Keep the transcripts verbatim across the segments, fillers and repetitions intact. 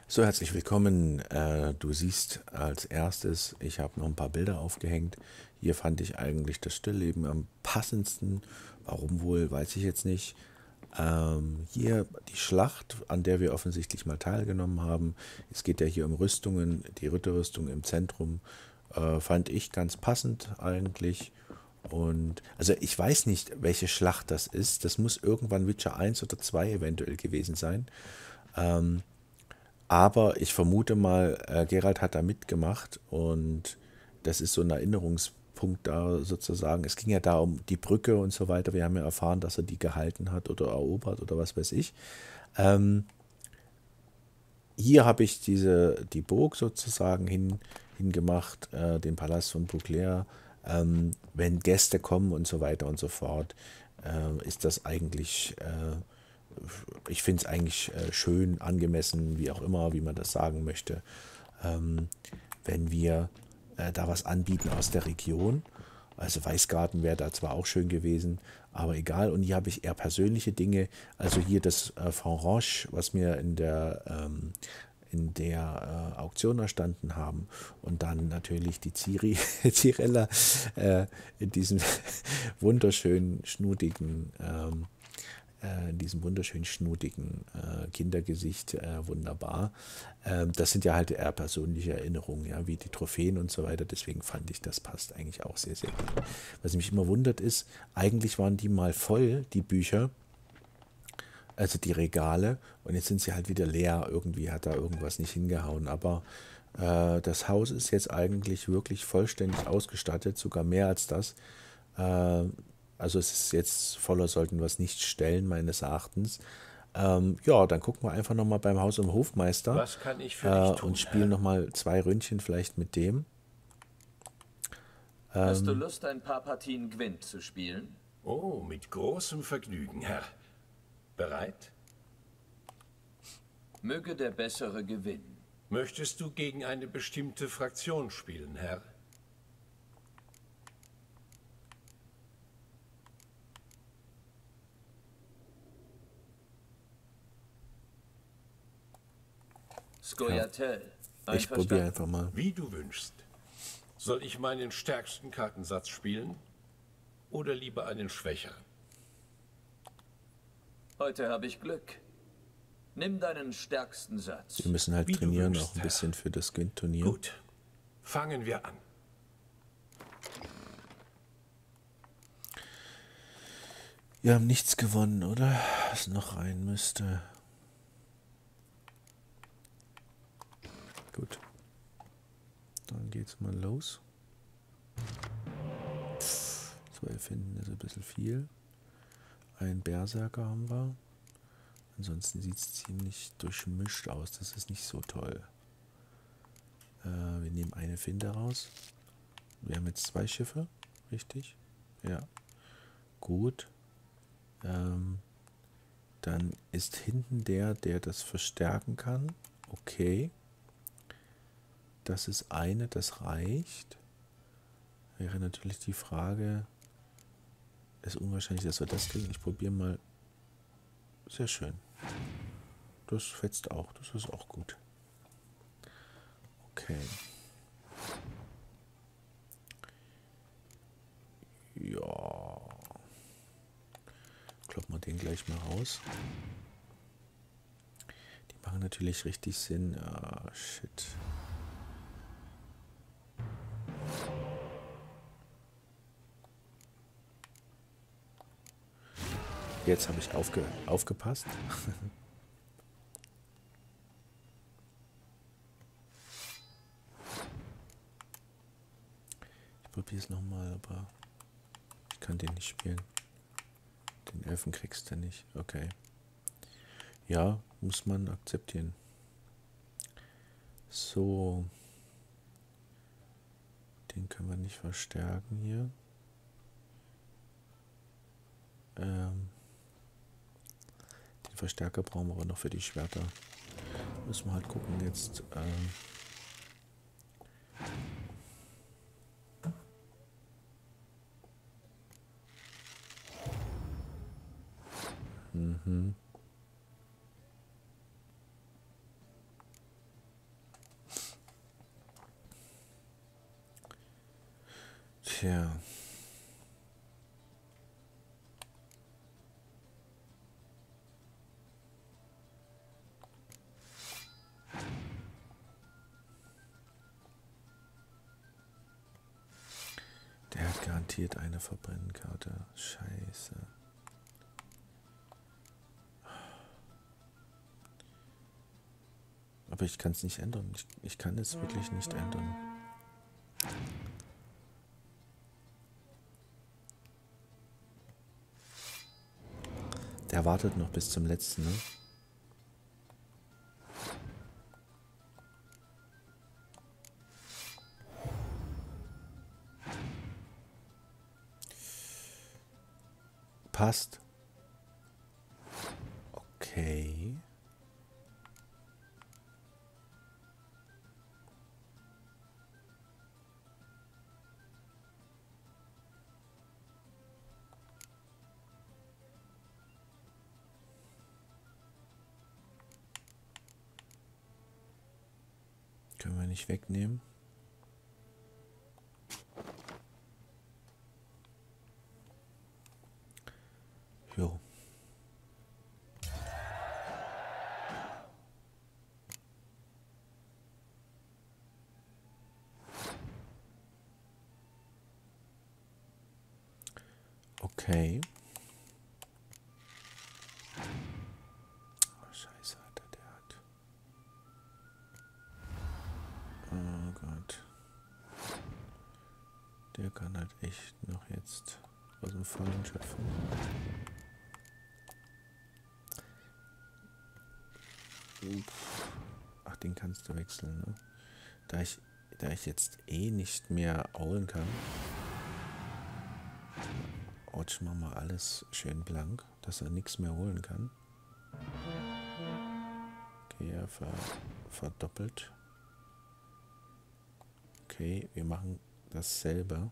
So, herzlich willkommen. Äh, du siehst als erstes, ich habe noch ein paar Bilder aufgehängt. Hier fand ich eigentlich das Stillleben am passendsten. Warum wohl, weiß ich jetzt nicht. Ähm, hier die Schlacht, an der wir offensichtlich mal teilgenommen haben. Es geht ja hier um Rüstungen, die Ritterrüstung im Zentrum. Äh, fand ich ganz passend eigentlich. Und also ich weiß nicht, welche Schlacht das ist. Das muss irgendwann Witcher eins oder zwei eventuell gewesen sein. Ähm, aber ich vermute mal, äh, Geralt hat da mitgemacht und das ist so ein Erinnerungspunkt da sozusagen. Es ging ja da um die Brücke und so weiter. Wir haben ja erfahren, dass er die gehalten hat oder erobert oder was weiß ich. Ähm, Hier habe ich diese, die Burg sozusagen hin, hingemacht, äh, den Palast von Beauclair. Ähm, wenn Gäste kommen und so weiter und so fort, äh, ist das eigentlich, äh, ich finde es eigentlich äh, schön, angemessen, wie auch immer, wie man das sagen möchte, ähm, wenn wir äh, da was anbieten aus der Region. Also Weißgarten wäre da zwar auch schön gewesen, aber egal. Und hier habe ich eher persönliche Dinge. Also hier das äh, Franche, was mir in der, ähm, in der äh, Auktion erstanden haben. Und dann natürlich die Ciri, Cirella äh, in diesem wunderschönen, schnutigen ähm, äh, in diesem wunderschön schnutigen äh, Kindergesicht, äh, wunderbar. Ähm, das sind ja halt eher persönliche Erinnerungen, ja, wie die Trophäen und so weiter. Deswegen fand ich, das passt eigentlich auch sehr, sehr gut. Was mich immer wundert ist, eigentlich waren die mal voll, die Bücher, also die Regale, und jetzt sind sie halt wieder leer. Irgendwie hat da irgendwas nicht hingehauen. Aber äh, das Haus ist jetzt eigentlich wirklich vollständig ausgestattet, sogar mehr als das. Äh, also es ist jetzt voller, sollten wir es nicht stellen, meines Erachtens. Ähm, ja, dann gucken wir einfach nochmal beim Haus- und Hofmeister Was kann ich für äh, dich und tun, spielen Herr? nochmal zwei Ründchen vielleicht mit dem. Hast du Ähm, Lust, ein paar Partien Gwent zu spielen? Oh, mit großem Vergnügen, Herr. Bereit? Möge der Bessere gewinnen. Möchtest du gegen eine bestimmte Fraktion spielen, Herr? ja, Skoyatel. ich probiere Einverstanden? einfach mal. Wie du wünschst. Soll ich meinen stärksten Kartensatz spielen oder lieber einen schwächeren? Heute habe ich Glück. Nimm deinen stärksten Wir Satz. müssen halt Wie du trainieren, auch wünschst, ein Herr. bisschen für das Gwent-Turnier. Gut. Fangen wir an. Wir haben nichts gewonnen, oder? Was noch rein müsste. Gut, dann geht's mal los. Zwölf hinten ist ein bisschen viel. Ein Berserker haben wir. Ansonsten sieht es ziemlich durchmischt aus. Das ist nicht so toll. Äh, wir nehmen eine Finte raus. Wir haben jetzt zwei Schiffe, richtig? Ja, gut. Ähm, dann ist hinten der, der das verstärken kann. Okay. Das ist eine, das reicht. Wäre natürlich die Frage, ist unwahrscheinlich, dass wir das kriegen. Ich probiere mal. Sehr schön. Das fetzt auch. Das ist auch gut. Okay. Ja. Kloppen wir den gleich mal raus. Die machen natürlich richtig Sinn. Ah, shit. Jetzt habe ich aufge aufgepasst. Ich probiere es nochmal, aber ich kann den nicht spielen. Den Elfen kriegst du nicht. Okay. Ja, muss man akzeptieren. So. Den können wir nicht verstärken hier. Ähm, den Verstärker brauchen wir aber noch für die Schwerter. Müssen wir halt gucken jetzt. Ähm, mhm. Tja. Der hat garantiert eine Verbrennkarte. Scheiße. Aber ich kann es nicht ändern. Ich, ich kann es wirklich nicht ändern. Der wartet noch bis zum letzten, ne? Passt. Okay. Können wir nicht wegnehmen. Jo. Okay. Oh, Scheiße, Alter, der hat. Oh Gott. Der kann halt echt noch jetzt aus dem Vollen schöpfen. Ach, den kannst du wechseln, ne? Da ich, da ich jetzt eh nicht mehr aulen kann, rutschen wir mal alles schön blank, dass er nichts mehr holen kann. Okay, er ver, verdoppelt. Okay, wir machen dasselbe.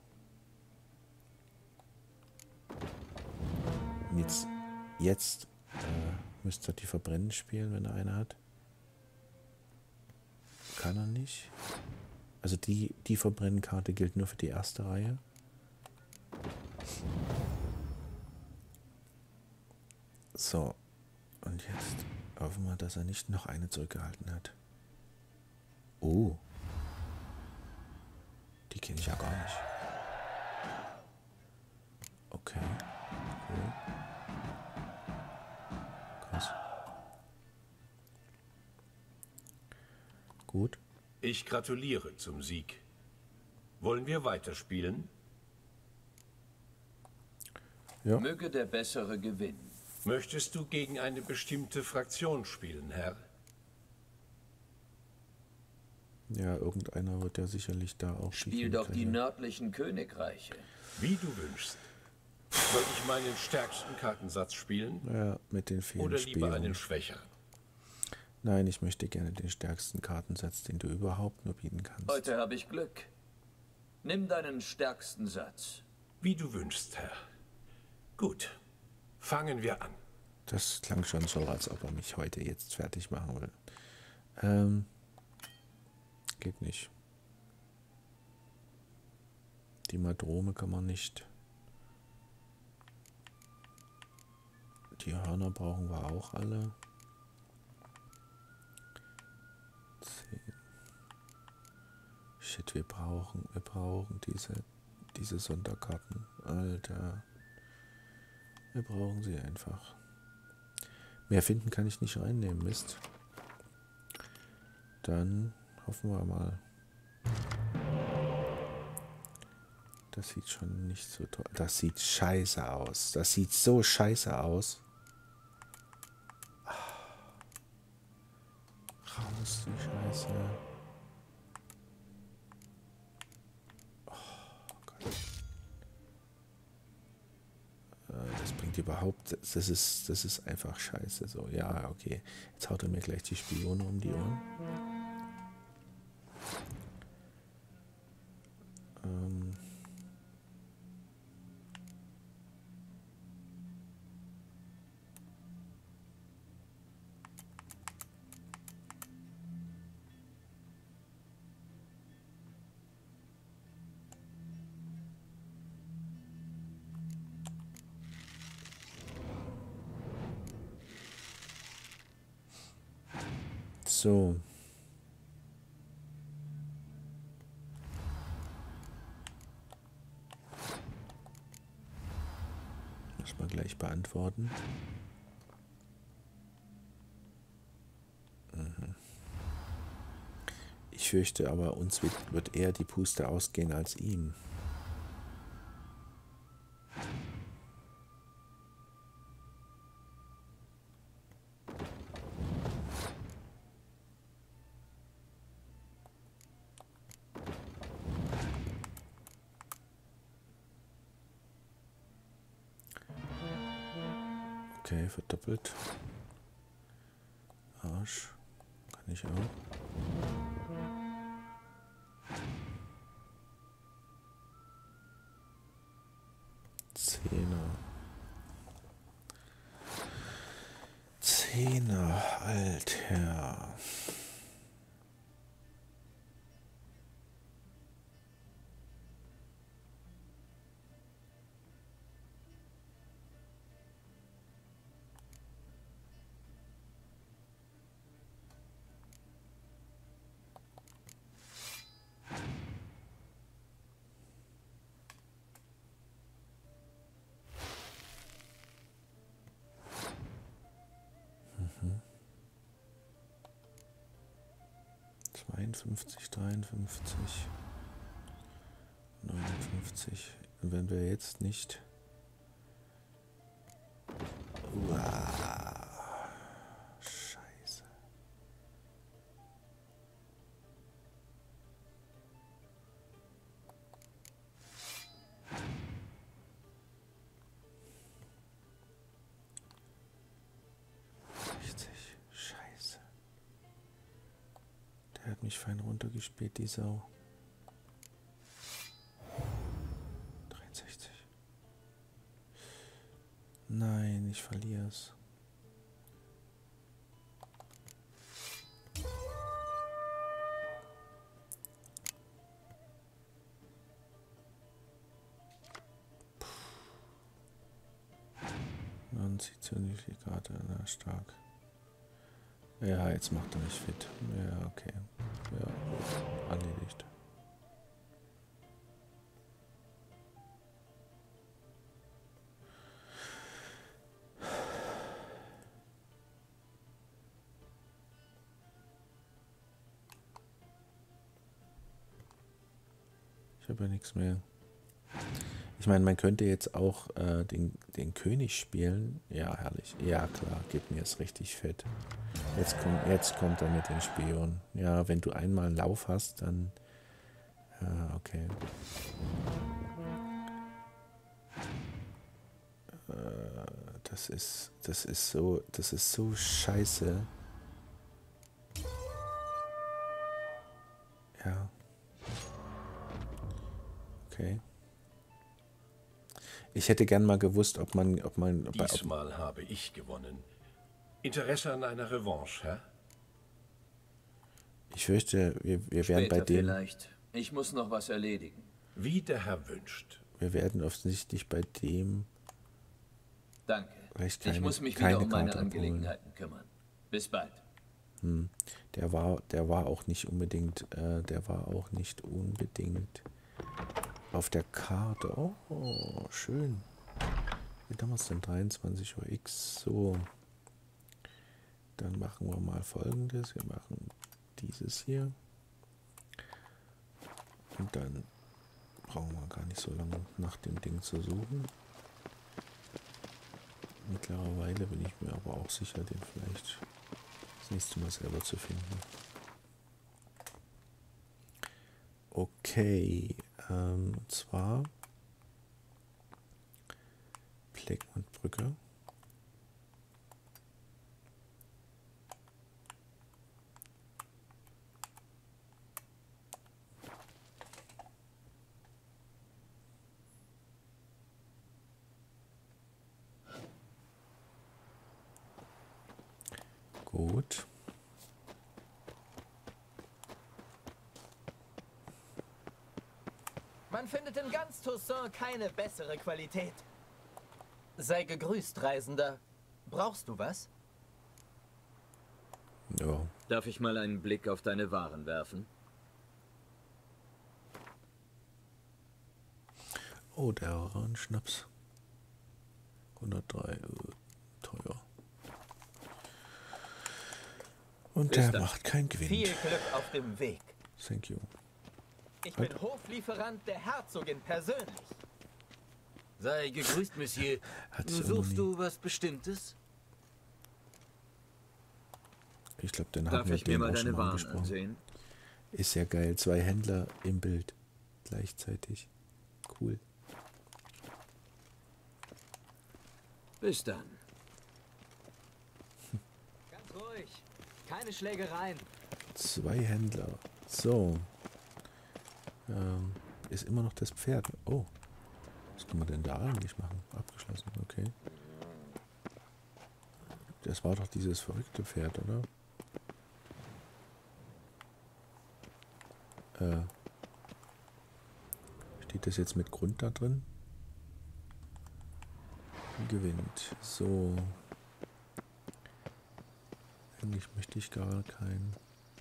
Und jetzt, jetzt äh, müsste er die Verbrennen spielen, wenn er eine hat. Kann er nicht. Also die, die Verbrennenkarte gilt nur für die erste Reihe. So, und jetzt hoffen wir, dass er nicht noch eine zurückgehalten hat. Oh. Die kenne ich ja gar nicht. Okay. Cool. Krass. Gut. Ich gratuliere zum Sieg. Wollen wir weiterspielen? Ja. Möge der Bessere gewinnen. Möchtest du gegen eine bestimmte Fraktion spielen, Herr? Ja, irgendeiner wird ja sicherlich da auch Spiel doch die nördlichen Königreiche. Wie du wünschst. Soll ich meinen stärksten Kartensatz spielen? Ja, mit den vielen Oder lieber Spionen. einen schwächeren? Nein, ich möchte gerne den stärksten Kartensatz, den du überhaupt nur bieten kannst. Heute habe ich Glück. Nimm deinen stärksten Satz. Wie du wünschst, Herr. Gut. Fangen wir an. Das klang schon so, als ob er mich heute jetzt fertig machen will. Ähm, geht nicht. Die Madrone kann man nicht. Die Hörner brauchen wir auch alle. Zehn. Shit, wir brauchen, wir brauchen diese, diese Sonderkarten. Alter. Wir brauchen sie einfach. Mehr finden kann ich nicht reinnehmen, Mist. Dann hoffen wir mal. Das sieht schon nicht so toll. Das sieht scheiße aus. Das sieht so scheiße aus. Raus, die Scheiße. Das bringt überhaupt, das ist, das ist einfach scheiße. So, ja, okay. Jetzt haut er mir gleich die Spione um die Ohren. Ähm. So. Muss man gleich beantworten. Mhm. Ich fürchte aber, uns wird, wird eher die Puste ausgehen als ihm. Okay, verdoppelt. Arsch. Kann ich auch. Zehner. Zehner, Alter. zweiundfünfzig, dreiundfünfzig, neunundfünfzig. Und wenn wir jetzt nicht... Uah, Scheiße. sechzig, Scheiße. Der hat mich fein runtergespielt, die Sau. dreiundsechzig. Nein, ich verliere es. Dann zieht sie nicht die Karte, na stark. Ja, jetzt macht er mich fit. Ja, okay. Ja, gut. Erledigt. Ich habe ja nichts mehr. Ich meine, man könnte jetzt auch äh, den, den König spielen. Ja, herrlich. Ja, klar, gib mir es richtig fett. Jetzt, komm, jetzt kommt er mit den Spion. Ja, wenn du einmal einen Lauf hast, dann... Ja, okay. Äh, das ist... Das ist so... Das ist so scheiße. Ja. Okay. Ich hätte gern mal gewusst, ob man... Ob man ob, Diesmal ob, habe ich gewonnen. Interesse an einer Revanche, Herr? Ich fürchte, wir, wir werden bei dem... Vielleicht. Ich muss noch was erledigen. Wie der Herr wünscht. Wir werden offensichtlich bei dem... Danke. Keine, ich muss mich keine wieder um meine Karte Angelegenheiten abholen. kümmern. Bis bald. Hm. Der war, der war auch nicht unbedingt, äh, der war auch nicht unbedingt auf der Karte. Oh, oh schön. Wie damals denn? dreiundzwanzig Uhr X. So. Dann machen wir mal Folgendes. Wir machen dieses hier. Und dann brauchen wir gar nicht so lange nach dem Ding zu suchen. Mittlerweile bin ich mir aber auch sicher, den vielleicht das nächste Mal selber zu finden. Okay, ähm, und zwar Pleck und Brücke. Gut. Man findet in ganz Toussaint keine bessere Qualität. Sei gegrüßt, Reisender. Brauchst du was? Ja. Darf ich mal einen Blick auf deine Waren werfen? Oh, der Orangenschnaps. hundertdrei, äh, teuer. Und Bis der dann. macht keinen Gewinn. Viel Glück auf dem Weg. Thank you. Ich bin Hoflieferant der Herzogin persönlich. Sei gegrüßt, Monsieur. Hat sie auch noch Suchst nie. du was Bestimmtes? Ich glaube, den Darf haben wir ich mir den mal auch schon deine mal Waren angesprochen. ansehen? Ist ja geil. Zwei Händler im Bild gleichzeitig. Cool. Bis dann. Ganz ruhig. Keine Schlägereien. Zwei Händler. So. Ähm, ist immer noch das Pferd. Oh. Was kann man denn da eigentlich machen? Abgeschlossen. Okay. Das war doch dieses verrückte Pferd, oder? Äh, steht das jetzt mit Grund da drin? Gewinnt. So. Eigentlich möchte ich gar keinen.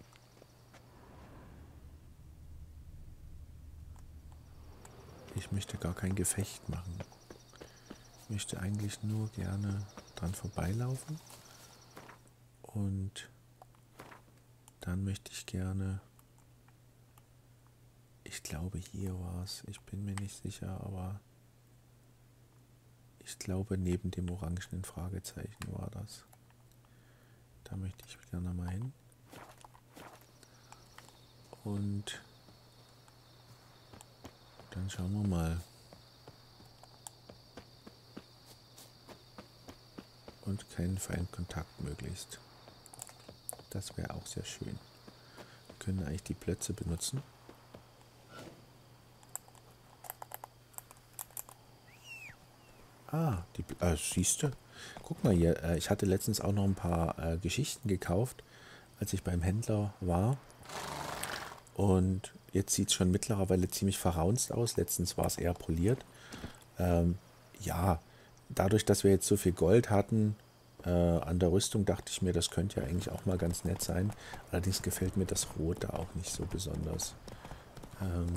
Ich möchte gar kein Gefecht machen. Ich möchte eigentlich nur gerne dran vorbeilaufen. Und dann möchte ich gerne. Ich glaube, hier war es. Ich bin mir nicht sicher, aber ich glaube, neben dem orangenen Fragezeichen war das. Da möchte ich gerne mal hin. Und dann schauen wir mal. Und keinen Feindkontakt möglichst. Das wäre auch sehr schön. Wir können eigentlich die Plätze benutzen. Ah, die, äh, siehst du? Guck mal hier, äh, ich hatte letztens auch noch ein paar äh, Geschichten gekauft, als ich beim Händler war. Und jetzt sieht es schon mittlerweile ziemlich verraunzt aus. Letztens war es eher poliert. Ähm, ja, dadurch, dass wir jetzt so viel Gold hatten äh, an der Rüstung, dachte ich mir, das könnte ja eigentlich auch mal ganz nett sein. Allerdings gefällt mir das Rot da auch nicht so besonders. Ähm,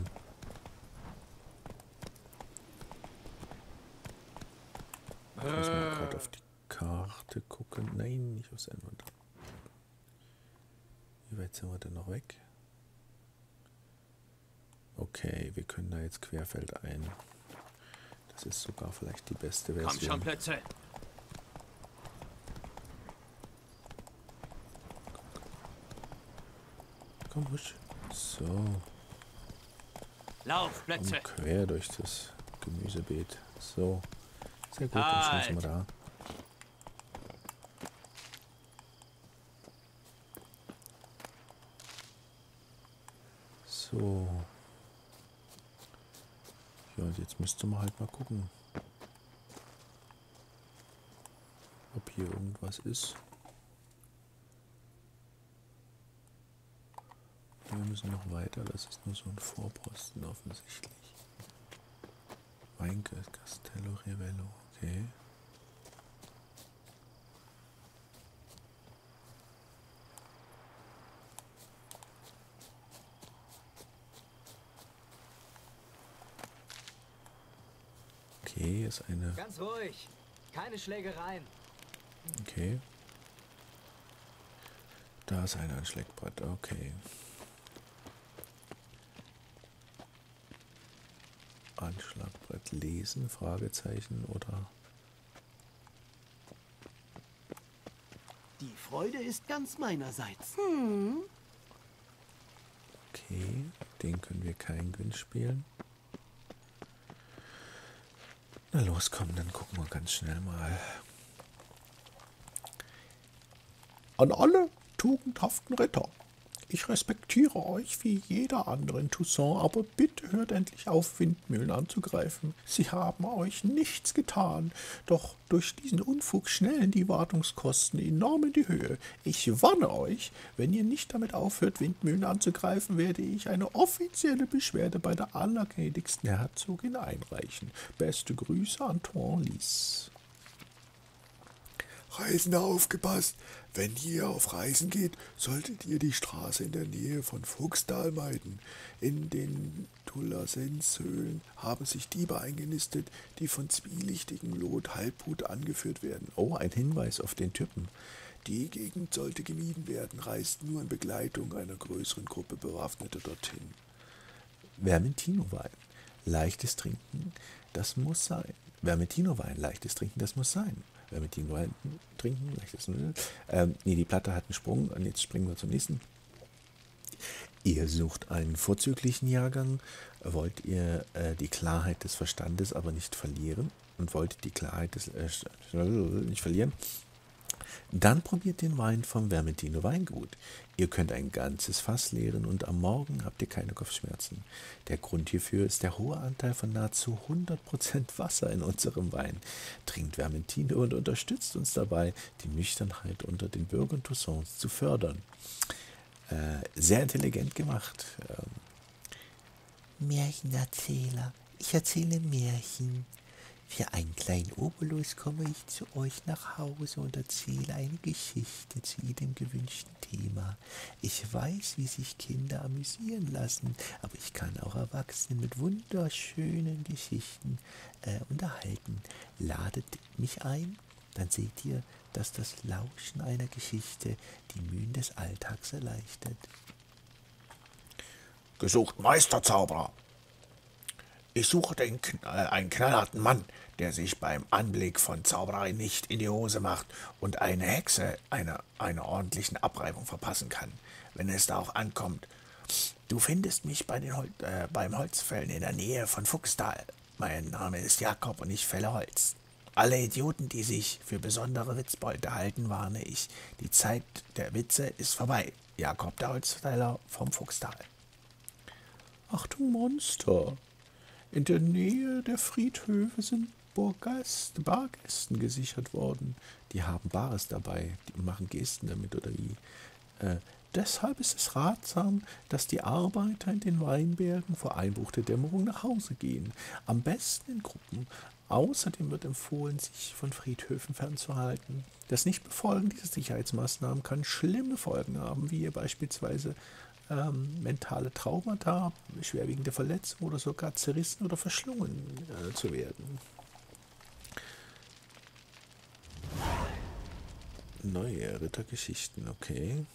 Ich muss mal gerade auf die Karte gucken. Nein, nicht aufs Inventar. Wie weit sind wir denn noch weg? Okay, wir können da jetzt querfeldein. Das ist sogar vielleicht die beste Version. Komm schon, Plätze. Komm, husch. So, Lauf, Plätze. und quer durch das Gemüsebeet. So, sehr gut, dann schon sind wir da. So. Ja, und jetzt müsste man halt mal gucken, ob hier irgendwas ist. Wir müssen noch weiter, das ist nur so ein Vorposten offensichtlich. Weinke, Castello Revello, okay. Okay, ist eine. Ganz ruhig. Keine Schlägereien. Okay. Da ist ein Anschlagbrett, okay. Anschlagbrett lesen, Fragezeichen oder. Die Freude ist ganz meinerseits. Okay, den können wir kein Gewinn spielen. Na los, komm, dann gucken wir ganz schnell mal. An alle tugendhaften Ritter. Ich respektiere euch wie jeder andere in Toussaint, aber bitte hört endlich auf, Windmühlen anzugreifen. Sie haben euch nichts getan, doch durch diesen Unfug schnellen die Wartungskosten enorm in die Höhe. Ich warne euch, wenn ihr nicht damit aufhört, Windmühlen anzugreifen, werde ich eine offizielle Beschwerde bei der allergnädigsten Herzogin einreichen. Beste Grüße, Antoine Lys. Reisender, aufgepasst! Wenn ihr auf Reisen geht, solltet ihr die Straße in der Nähe von Fuchstal meiden. In den Tullasenshöhlen haben sich Diebe eingenistet, die von zwielichtigen Lot Halbhut angeführt werden. Oh, ein Hinweis auf den Typen. Die Gegend sollte gemieden werden, reist nur in Begleitung einer größeren Gruppe Bewaffneter dorthin. Vermentino-Wein. Leichtes Trinken, das muss sein. Vermentino-Wein, leichtes Trinken, das muss sein. Vermentino-Wein trinken, leichtes ähm, nee, die Platte hat einen Sprung und jetzt springen wir zum nächsten. Ihr sucht einen vorzüglichen Jahrgang, wollt ihr äh, die Klarheit des Verstandes aber nicht verlieren und wollt die Klarheit des äh, nicht verlieren, dann probiert den Wein vom Vermentino Weingut. Ihr könnt ein ganzes Fass leeren und am Morgen habt ihr keine Kopfschmerzen. Der Grund hierfür ist der hohe Anteil von nahezu hundert Prozent Wasser in unserem Wein. Trinkt Vermentino und unterstützt uns dabei, die Nüchternheit unter den Bürgern Toussaints zu fördern. Äh, sehr intelligent gemacht. Ähm. Märchenerzähler, ich erzähle Märchen. Für einen kleinen Obolus komme ich zu euch nach Hause und erzähle eine Geschichte zu jedem gewünschten Thema. Ich weiß, wie sich Kinder amüsieren lassen, aber ich kann auch Erwachsene mit wunderschönen Geschichten äh, unterhalten. Ladet mich ein, dann seht ihr, dass das Lauschen einer Geschichte die Mühen des Alltags erleichtert. Gesucht Meisterzauberer. Ich suche den, äh, einen knallharten Mann, der sich beim Anblick von Zauberei nicht in die Hose macht und eine Hexe eine, eine ordentlichen Abreibung verpassen kann, wenn es da auch ankommt. Du findest mich bei den Hol äh, beim Holzfällen in der Nähe von Fuchstal. Mein Name ist Jakob und ich fälle Holz. Alle Idioten, die sich für besondere Witzbeute halten, warne ich. Die Zeit der Witze ist vorbei. Jakob der Holzfäller vom Fuchstal. Ach du Monster! In der Nähe der Friedhöfe sind Burgast, Bargästen gesichert worden. Die haben Bares dabei, die machen Gesten damit oder wie. Äh, deshalb ist es ratsam, dass die Arbeiter in den Weinbergen vor Einbruch der Dämmerung nach Hause gehen. Am besten in Gruppen. Außerdem wird empfohlen, sich von Friedhöfen fernzuhalten. Das Nichtbefolgen dieser Sicherheitsmaßnahmen kann schlimme Folgen haben, wie beispielsweise Ähm, mentale Traumata, schwerwiegende Verletzungen oder sogar zerrissen oder verschlungen äh, zu werden. Neue Rittergeschichten, okay.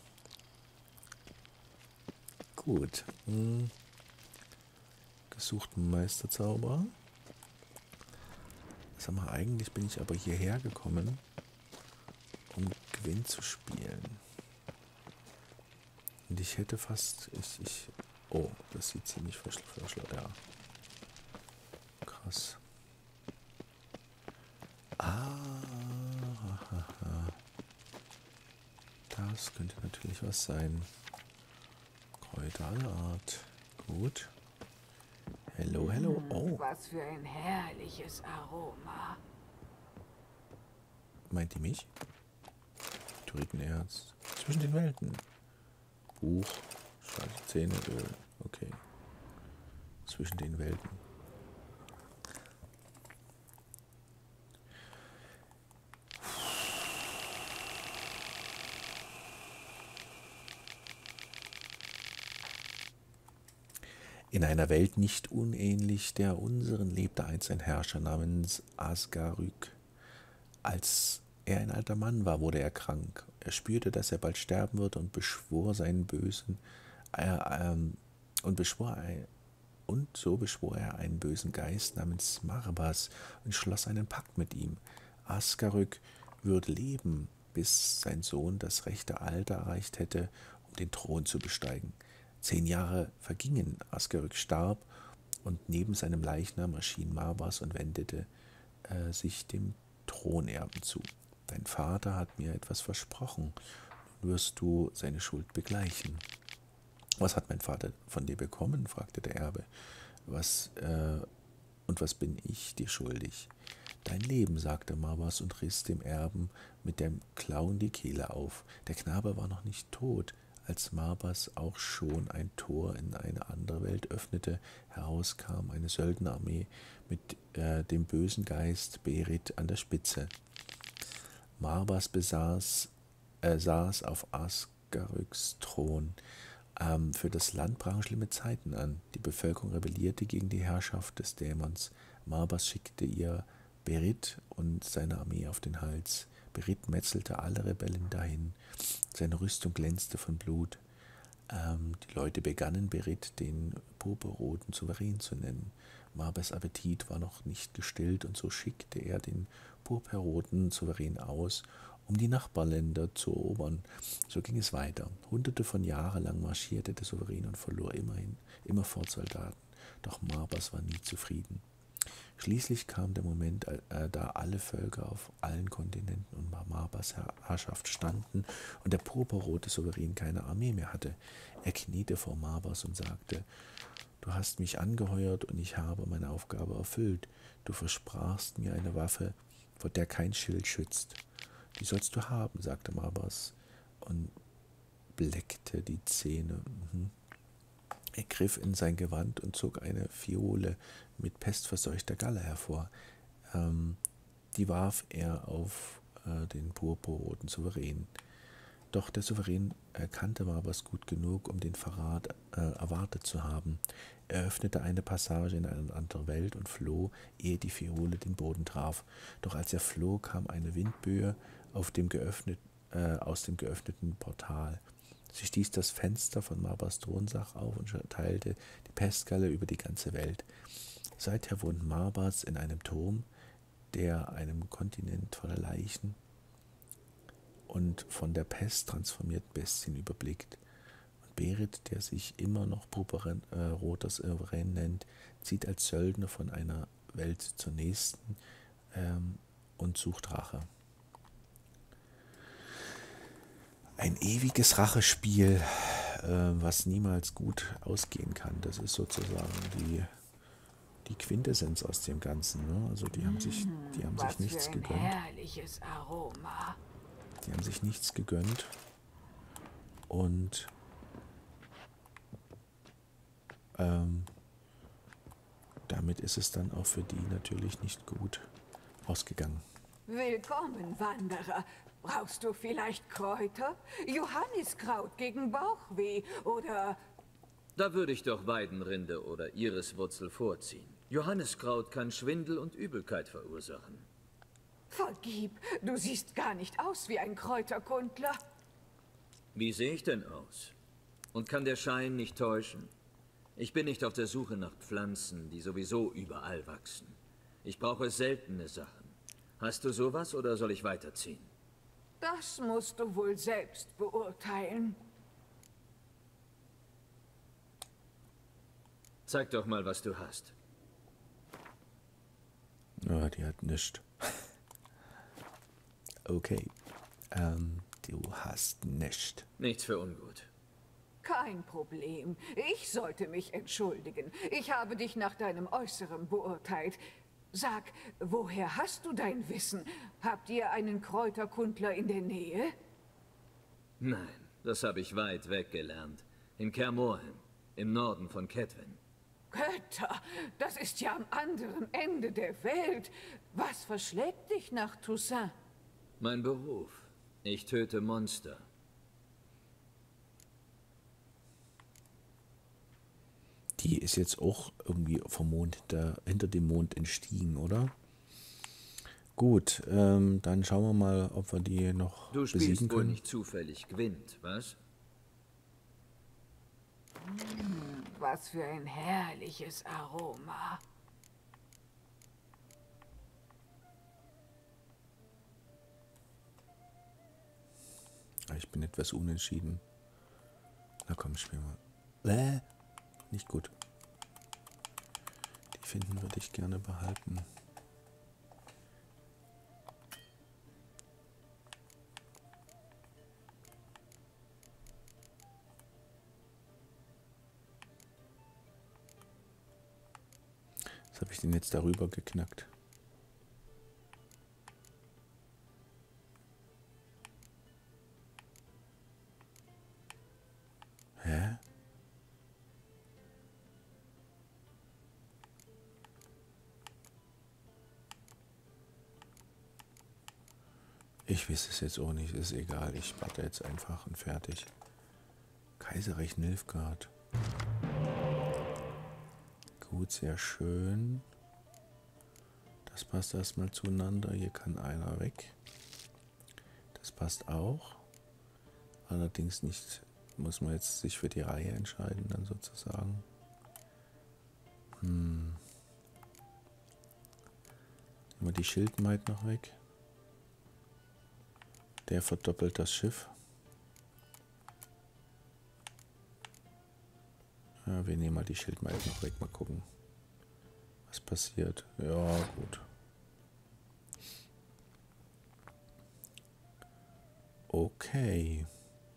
Gut. Hm. Gesuchten Meisterzauber. Sag mal, eigentlich bin ich aber hierher gekommen, um Gwyn zu spielen. Und ich hätte fast, ich, ich, oh, das sieht ziemlich verschlossen, ja. Krass. Ah, das könnte natürlich was sein. Kräuter aller Art. Gut. Hello, hello. Oh. Was für ein herrliches Aroma. Meint die mich? Türitenerz. Zwischen den Welten. Buch, Scheiße, Zähne, Öl. Okay. Zwischen den Welten. In einer Welt nicht unähnlich der unseren lebte einst ein Herrscher namens Asgaryk. Als er ein alter Mann war, wurde er krank. Er spürte, dass er bald sterben würde und beschwor seinen bösen äh, ähm, und beschwor und so beschwor er einen bösen Geist namens Marbas und schloss einen Pakt mit ihm. Asgaryk würde leben, bis sein Sohn das rechte Alter erreicht hätte, um den Thron zu besteigen. Zehn Jahre vergingen, Asgaryk starb und neben seinem Leichnam erschien Marbas und wendete äh, sich dem Thronerben zu. Dein Vater hat mir etwas versprochen. Nun wirst du seine Schuld begleichen. Was hat mein Vater von dir bekommen? Fragte der Erbe. Was, äh, und was bin ich dir schuldig? Dein Leben, sagte Marbas und riss dem Erben mit dem Klauen die Kehle auf. Der Knabe war noch nicht tot, als Marbas auch schon ein Tor in eine andere Welt öffnete. Heraus kam eine Söldnerarmee mit äh, dem bösen Geist Berit an der Spitze. Marbas besaß, äh, saß auf Asgaryks Thron. Ähm, für das Land brachen schlimme Zeiten an. Die Bevölkerung rebellierte gegen die Herrschaft des Dämons. Marbas schickte ihr Berit und seine Armee auf den Hals. Berit metzelte alle Rebellen dahin. Seine Rüstung glänzte von Blut. Ähm, die Leute begannen, Berit den purpurroten Souverän zu nennen. Marbas Appetit war noch nicht gestillt, und so schickte er den purpurroten Souverän aus, um die Nachbarländer zu erobern. So ging es weiter. Hunderte von Jahren lang marschierte der Souverän und verlor immerhin immerfort Soldaten. Doch Marbas war nie zufrieden. Schließlich kam der Moment, äh, da alle Völker auf allen Kontinenten unter Marbas Herrschaft standen und der purpurrote Souverän keine Armee mehr hatte. Er kniete vor Marbas und sagte: Du hast mich angeheuert und ich habe meine Aufgabe erfüllt. Du versprachst mir eine Waffe, vor der kein Schild schützt. Die sollst du haben, sagte Marbas und bleckte die Zähne. Mhm. Er griff in sein Gewand und zog eine Fiole mit pestverseuchter Galle hervor. Ähm, die warf er auf äh, den purpurroten Souverän. Doch der Souverän erkannte Marbas gut genug, um den Verrat äh, erwartet zu haben. Er öffnete eine Passage in eine andere Welt und floh, ehe die Fiole den Boden traf. Doch als er floh, kam eine Windböe auf dem geöffnet, äh, aus dem geöffneten Portal. Sie stieß das Fenster von Marbas Thronsach auf und verteilte die Pestgalle über die ganze Welt. Seither wohnt Marbas in einem Turm, der einem Kontinent voller Leichen und von der Pest transformierten Bestien überblickt. Und Berit, der sich immer noch purpurroter Souverän nennt, zieht als Söldner von einer Welt zur nächsten ähm, und sucht Rache. Ein ewiges Rachespiel, äh, was niemals gut ausgehen kann. Das ist sozusagen die, die Quintessenz aus dem Ganzen. Ne? Also die haben sich, die haben Was sich nichts für ein gegönnt. herrliches Aroma. Die haben sich nichts gegönnt. Und ähm, damit ist es dann auch für die natürlich nicht gut ausgegangen. Willkommen, Wanderer. Brauchst du vielleicht Kräuter? Johanniskraut gegen Bauchweh oder... Da würde ich doch Weidenrinde oder Iriswurzel vorziehen. Johanniskraut kann Schwindel und Übelkeit verursachen. Vergib, du siehst gar nicht aus wie ein Kräuterkundler. Wie sehe ich denn aus? Und kann der Schein nicht täuschen? Ich bin nicht auf der Suche nach Pflanzen, die sowieso überall wachsen. Ich brauche seltene Sachen. Hast du sowas oder soll ich weiterziehen? Das musst du wohl selbst beurteilen. Zeig doch mal, was du hast. Ja, die hat nichts. Okay, ähm, du hast nichts. Nichts für ungut. Kein Problem. Ich sollte mich entschuldigen. Ich habe dich nach deinem Äußeren beurteilt. Sag, woher hast du dein Wissen? Habt ihr einen Kräuterkundler in der Nähe? Nein, das habe ich weit weg gelernt. In Kaer Morhen, im Norden von Cedwen. Götter, das ist ja am anderen Ende der Welt. Was verschlägt dich nach Toussaint? Mein Beruf. Ich töte Monster. Die ist jetzt auch irgendwie vom Mond hinter, hinter dem Mond entstiegen, oder? Gut, ähm, dann schauen wir mal, ob wir die noch Du besiegen spielst wohl können. nicht zufällig Gwent, was? Was für ein herrliches Aroma. Ich bin etwas unentschieden. Na komm, spiel mal. Äh, nicht gut. Die finden würde ich gerne behalten. Was habe ich denn jetzt darüber geknackt? Hä? Ich weiß es jetzt auch nicht, ist egal. Ich warte jetzt einfach und fertig. Kaiserreich Nilfgaard. Gut, sehr schön. Das passt erstmal zueinander. Hier kann einer weg. Das passt auch. Allerdings nicht, muss man jetzt sich für die Reihe entscheiden, dann sozusagen. Hm. Nehmen wir die Schildmaid noch weg. Der verdoppelt das Schiff. Ja, wir nehmen mal die Schildmaid noch weg, mal gucken, was passiert. Ja, gut. Okay.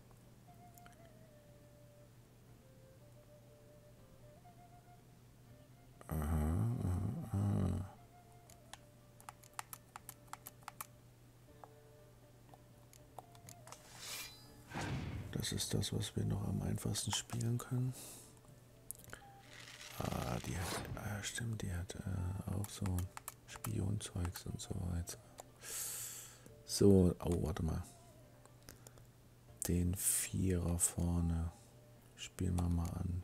Aha, aha, aha. Das ist das, was wir noch am einfachsten spielen können. Ah, die hat, ah, stimmt, die hat äh, auch so Spionzeugs und so weiter. So, oh, warte mal. Den Vierer vorne spielen wir mal an.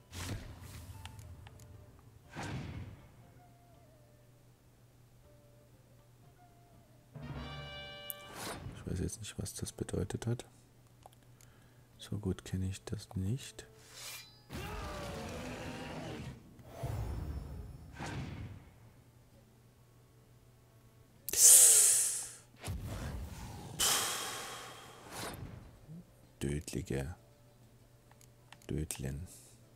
Ich weiß jetzt nicht, was das bedeutet hat. So gut kenne ich das nicht. Dödlige Dödlin.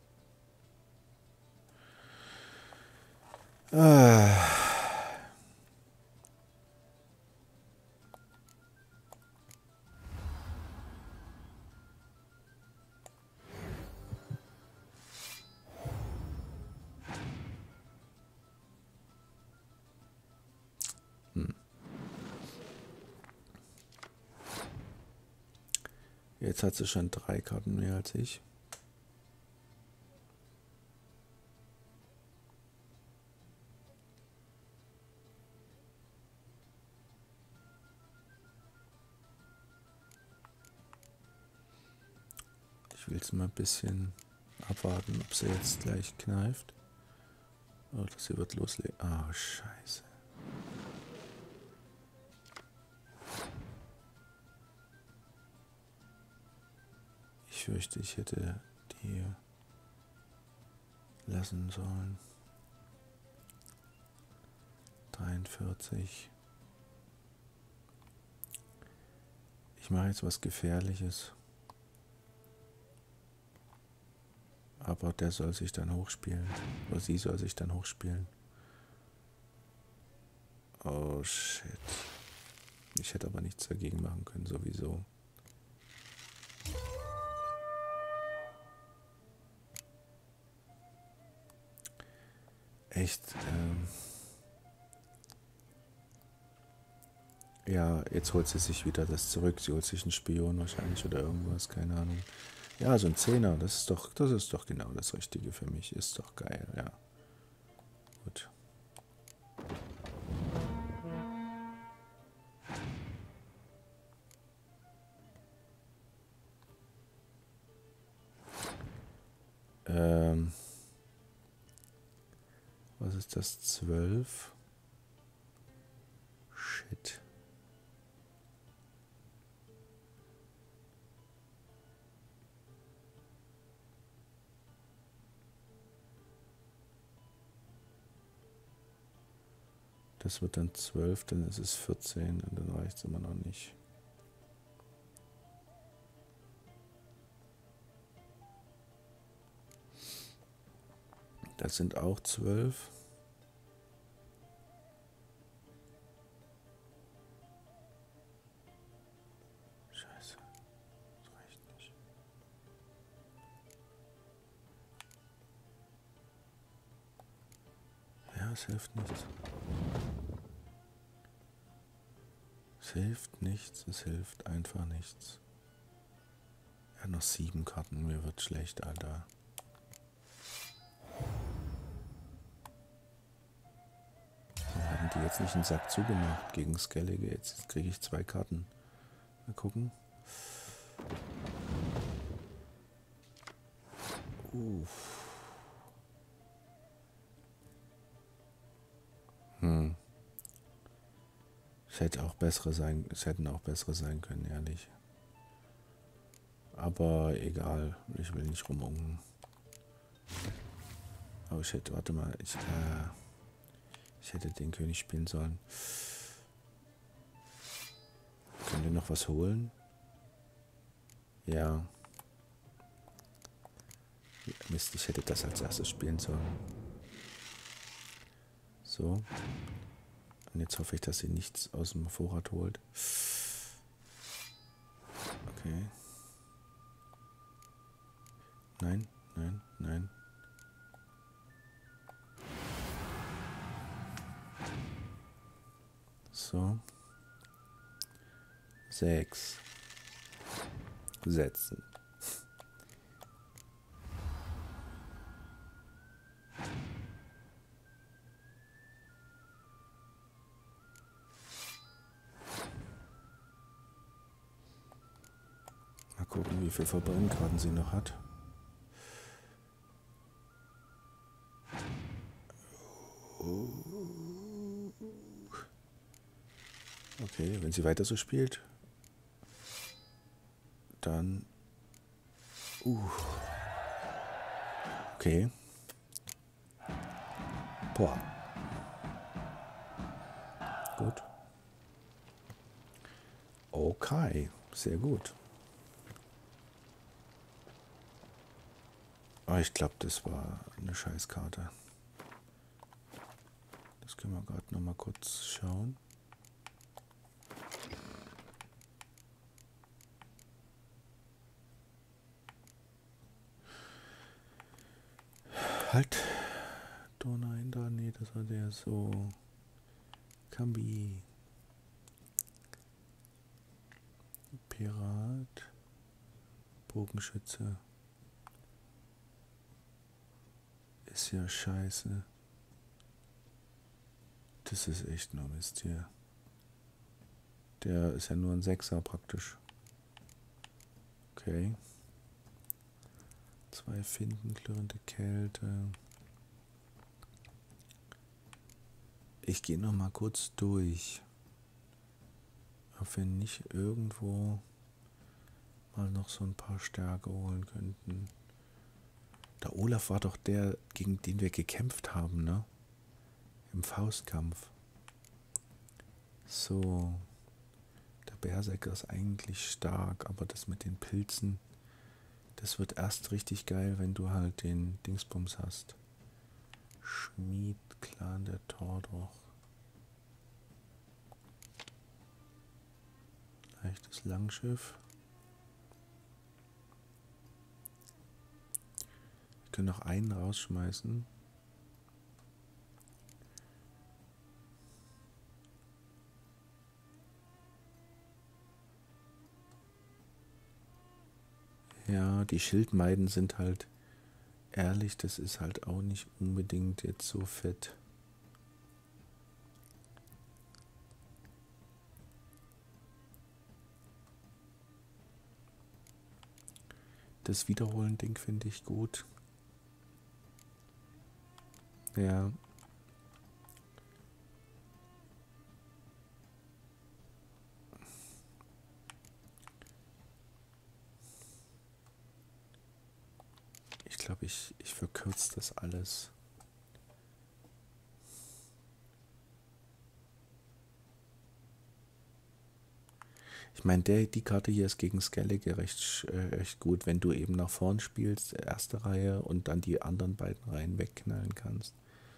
Ah. Hm. Jetzt hat sie schon drei Karten mehr als ich. Ich will es mal ein bisschen abwarten, ob sie jetzt gleich kneift. Oder sie wird loslegen. Ah, scheiße. Ich fürchte, ich hätte die lassen sollen. dreiundvierzig. Ich mache jetzt was Gefährliches. Aber der soll sich dann hochspielen. Oder sie soll sich dann hochspielen. Oh shit. Ich hätte aber nichts dagegen machen können, sowieso. Echt. Ähm ja, jetzt holt sie sich wieder das zurück. Sie holt sich einen Spion wahrscheinlich oder irgendwas, keine Ahnung. Ja, so ein Zehner, das ist doch, das ist doch genau das Richtige für mich. Ist doch geil, ja. Gut. Ähm, was ist das? zwölf? Shit. Das wird dann zwölf, dann ist es vierzehn und dann reicht es immer noch nicht. Das sind auch zwölf. Scheiße, das reicht nicht. Ja, es hilft nichts. Es hilft nichts, es hilft einfach nichts. Er hat noch sieben Karten, mir wird schlecht, Alter. Wir haben die jetzt nicht einen Sack zugemacht gegen Skellige, jetzt kriege ich zwei Karten. Mal gucken. Uff. Hm. Es hätte auch bessere sein, es hätten auch bessere sein können, ehrlich. Aber egal, ich will nicht rumungen. Oh shit, warte mal, ich, äh, ich hätte den König spielen sollen. Können wir noch was holen? Ja. Mist, ich hätte das als erstes spielen sollen. So. Und jetzt hoffe ich, dass sie nichts aus dem Vorrat holt. Okay. Nein, nein, nein. So. Sechs. Setzen. Mal gucken, wie viel Verbrennkarten sie noch hat. Okay, wenn sie weiter so spielt, dann... Uh. Okay. Boah. Gut. Okay, sehr gut. Oh, ich glaube, das war eine Scheißkarte. Das können wir gerade noch mal kurz schauen. Halt. Oh nein, da, nee, das war der so. Kambi. Pirat. Bogenschütze. Ist ja scheiße. Das ist echt nur Mist hier. Der ist ja nur ein Sechser praktisch. Okay. Zwei Finden, klirrende Kälte. Ich gehe noch mal kurz durch. Ob wir nicht irgendwo mal noch so ein paar Stärke holen könnten. Der Olaf war doch der, gegen den wir gekämpft haben, ne? Im Faustkampf. So. Der Berserker ist eigentlich stark, aber das mit den Pilzen, das wird erst richtig geil, wenn du halt den Dingsbums hast. Schmied, Clan der Tordroch. Leichtes Langschiff. Wir können noch einen rausschmeißen. Ja, die Schildmeiden sind halt, ehrlich, das ist halt auch nicht unbedingt jetzt so fett. Das Wiederholen-Ding finde ich gut. Ja. Ich glaube, ich, ich verkürze das alles. Ich meine, die Karte hier ist gegen Skellige recht, äh, recht gut, wenn du eben nach vorn spielst, erste Reihe, und dann die anderen beiden Reihen wegknallen kannst.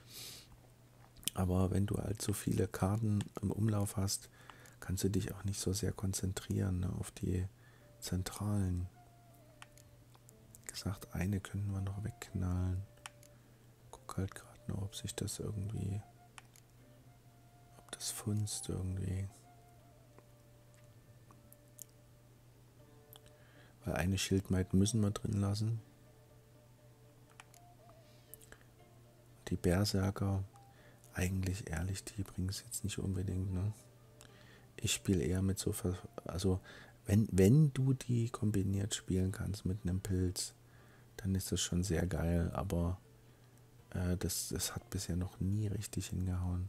Aber wenn du halt so viele Karten im Umlauf hast, kannst du dich auch nicht so sehr konzentrieren, ne, auf die zentralen. Wie gesagt, eine können wir noch wegknallen. Guck halt gerade noch, ob sich das irgendwie, ob das funzt irgendwie. Weil eine Schildmaid müssen wir drin lassen. Die Berserker, eigentlich ehrlich, die bringen es jetzt nicht unbedingt, ne? Ich spiele eher mit so, also Wenn, wenn du die kombiniert spielen kannst mit einem Pilz, dann ist das schon sehr geil, aber äh, das, das hat bisher noch nie richtig hingehauen.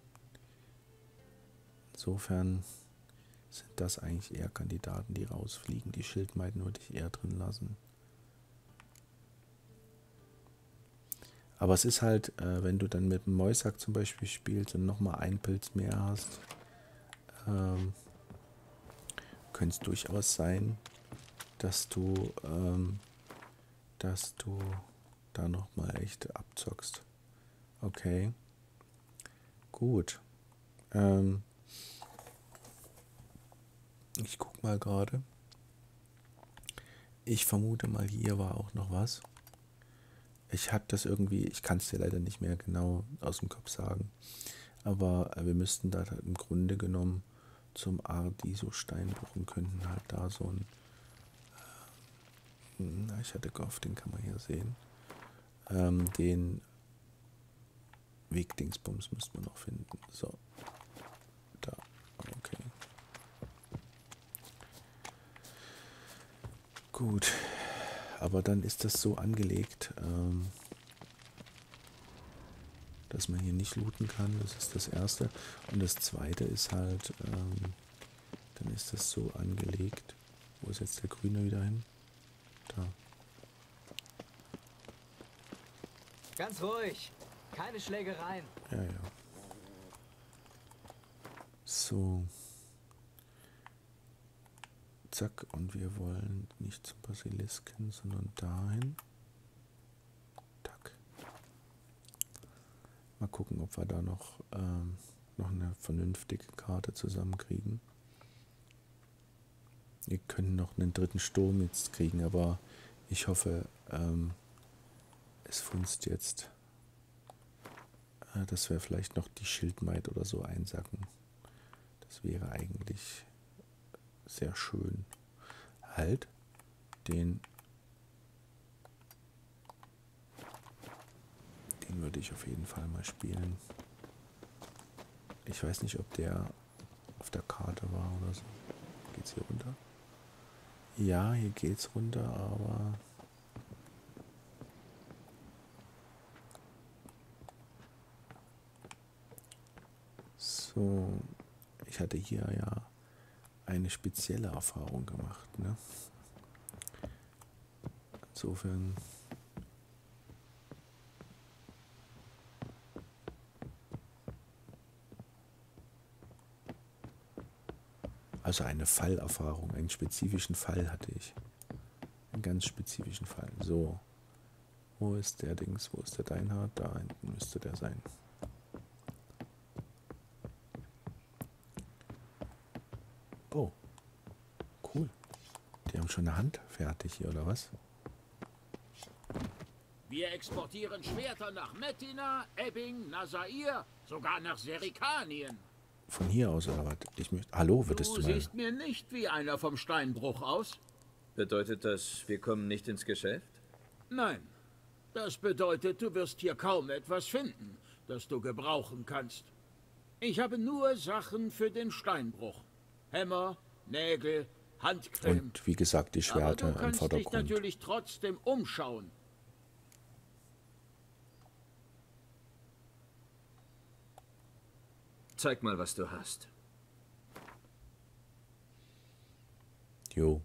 Insofern sind das eigentlich eher Kandidaten, die rausfliegen. Die Schildmeiden würde ich eher drin lassen. Aber es ist halt, äh, wenn du dann mit dem Mäusack zum Beispiel spielst und nochmal einen Pilz mehr hast, ähm, könnte es durchaus sein, dass du, ähm, dass du da nochmal echt abzockst. Okay. Gut. Ähm, ich guck mal gerade. Ich vermute mal, hier war auch noch was. Ich habe das irgendwie, ich kann es dir leider nicht mehr genau aus dem Kopf sagen, aber wir müssten da im Grunde genommen zum Ardiso-Steinbruch und könnten halt da so ein, äh, na, ich hatte gehofft, den kann man hier sehen, ähm, den Wegdingsbums müsste man noch finden. So, da, okay. Gut. Aber dann ist das so angelegt, ähm, dass man hier nicht looten kann. Das ist das Erste. Und das Zweite ist halt, ähm, dann ist das so angelegt. Wo ist jetzt der Grüne wieder hin? Da. Ganz ruhig. Keine Schlägereien. Ja, ja. So. Zack, und wir wollen nicht zum Basilisken, sondern dahin. Tack. Mal gucken, ob wir da noch, ähm, noch eine vernünftige Karte zusammenkriegen. Wir können noch einen dritten Sturm jetzt kriegen, aber ich hoffe, ähm, es funzt jetzt, äh, dass wir vielleicht noch die Schildmaid oder so einsacken. Das wäre eigentlich sehr schön. Halt, den, den würde ich auf jeden Fall mal spielen. Ich weiß nicht, ob der auf der Karte war oder so. Geht's hier runter? Ja, hier geht's runter, aber so, ich hatte hier ja eine spezielle Erfahrung gemacht, ne? Insofern also eine Fallerfahrung, einen spezifischen Fall hatte ich. Einen ganz spezifischen Fall. So, wo ist der Dings, wo ist der Deinhard? Da hinten müsste der sein. Oh, cool. Die haben schon eine Hand fertig hier, oder was? Wir exportieren Schwerter nach Metina, Ebbing, Nasair, sogar nach Serikanien. Von hier aus, oder was? Ich möchte. Hallo, würdest Du du mal. siehst mir nicht wie einer vom Steinbruch aus. Bedeutet das, wir kommen nicht ins Geschäft? Nein. Das bedeutet, du wirst hier kaum etwas finden, das du gebrauchen kannst. Ich habe nur Sachen für den Steinbruch. Hämmer, Nägel, Handcreme. Und wie gesagt, die Schwerter Aber du im kannst dich Vordergrund. natürlich trotzdem umschauen. Zeig mal, was du hast. Jo.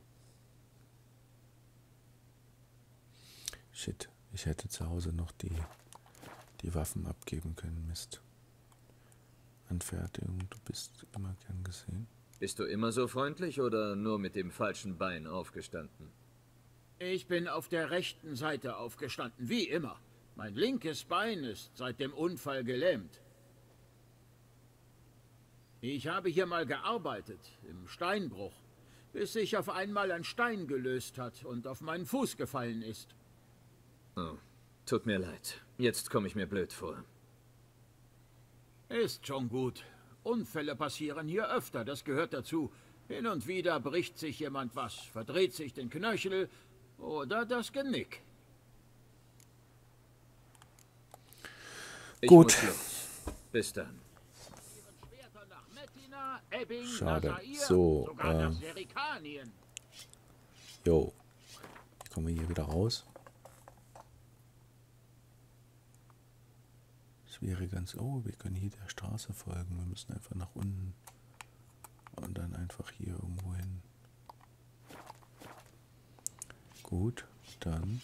Shit, ich hätte zu Hause noch die, die Waffen abgeben können. Mist. Anfertigung, du bist immer gern gesehen. Bist du immer so freundlich oder nur mit dem falschen Bein aufgestanden? Ich bin auf der rechten Seite aufgestanden, wie immer. Mein linkes Bein ist seit dem Unfall gelähmt. Ich habe hier mal gearbeitet, im Steinbruch, bis sich auf einmal ein Stein gelöst hat und auf meinen Fuß gefallen ist. Oh, tut mir leid. Jetzt komme ich mir blöd vor. Ist schon gut. Unfälle passieren hier öfter, das gehört dazu. Hin und wieder bricht sich jemand was, verdreht sich den Knöchel oder das Genick. Ich Gut. muss los. Bis dann. Tebing, Schade. Nasair, So, sogar äh, nach Serikanien. Jo. Ich komme hier wieder raus. Es wäre ganz... Oh, wir können hier der Straße folgen. Wir müssen einfach nach unten. Und dann einfach hier irgendwo hin. Gut, dann...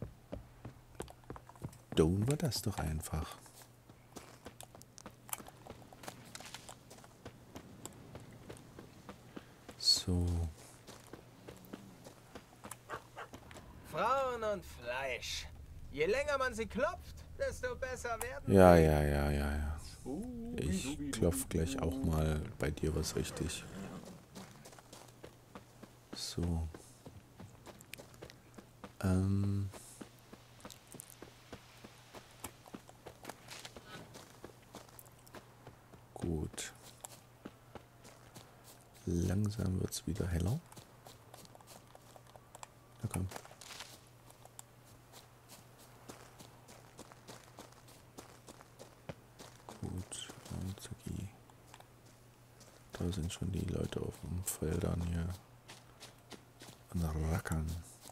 Tun wir das doch einfach. So. Frauen und Fleisch. Je länger man sie klopft, desto besser werden Ja, ja, ja, ja, ja. Ich klopf gleich auch mal bei dir was richtig. So. Ähm. Gut. Langsam wird's wieder heller. Na komm. Gut, und zacki. Da sind schon die Leute auf den Feldern hier. An der Rackern.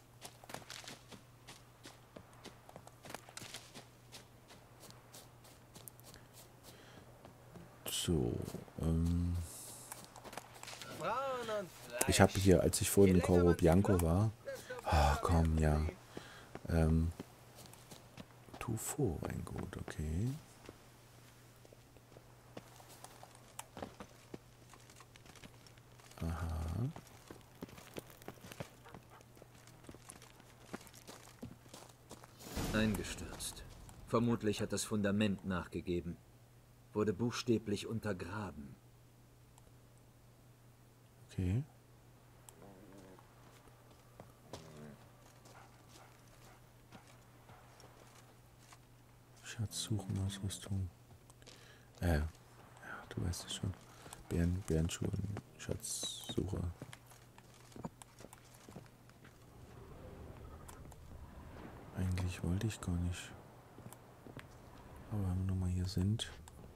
So, ähm. Frauen und Fleisch. Ich habe hier, als ich vorhin in Coro Bianco war, ah, komm, ja, ähm, Tufo, ein Gut, okay. Aha. Eingestürzt. Vermutlich hat das Fundament nachgegeben. Wurde buchstäblich untergraben. Okay. Schatzsuchenausrüstung. Äh, ja, du weißt es schon. Bären, Bärenschuhen, Schatzsucher. Eigentlich wollte ich gar nicht. Aber wenn wir nun mal hier sind.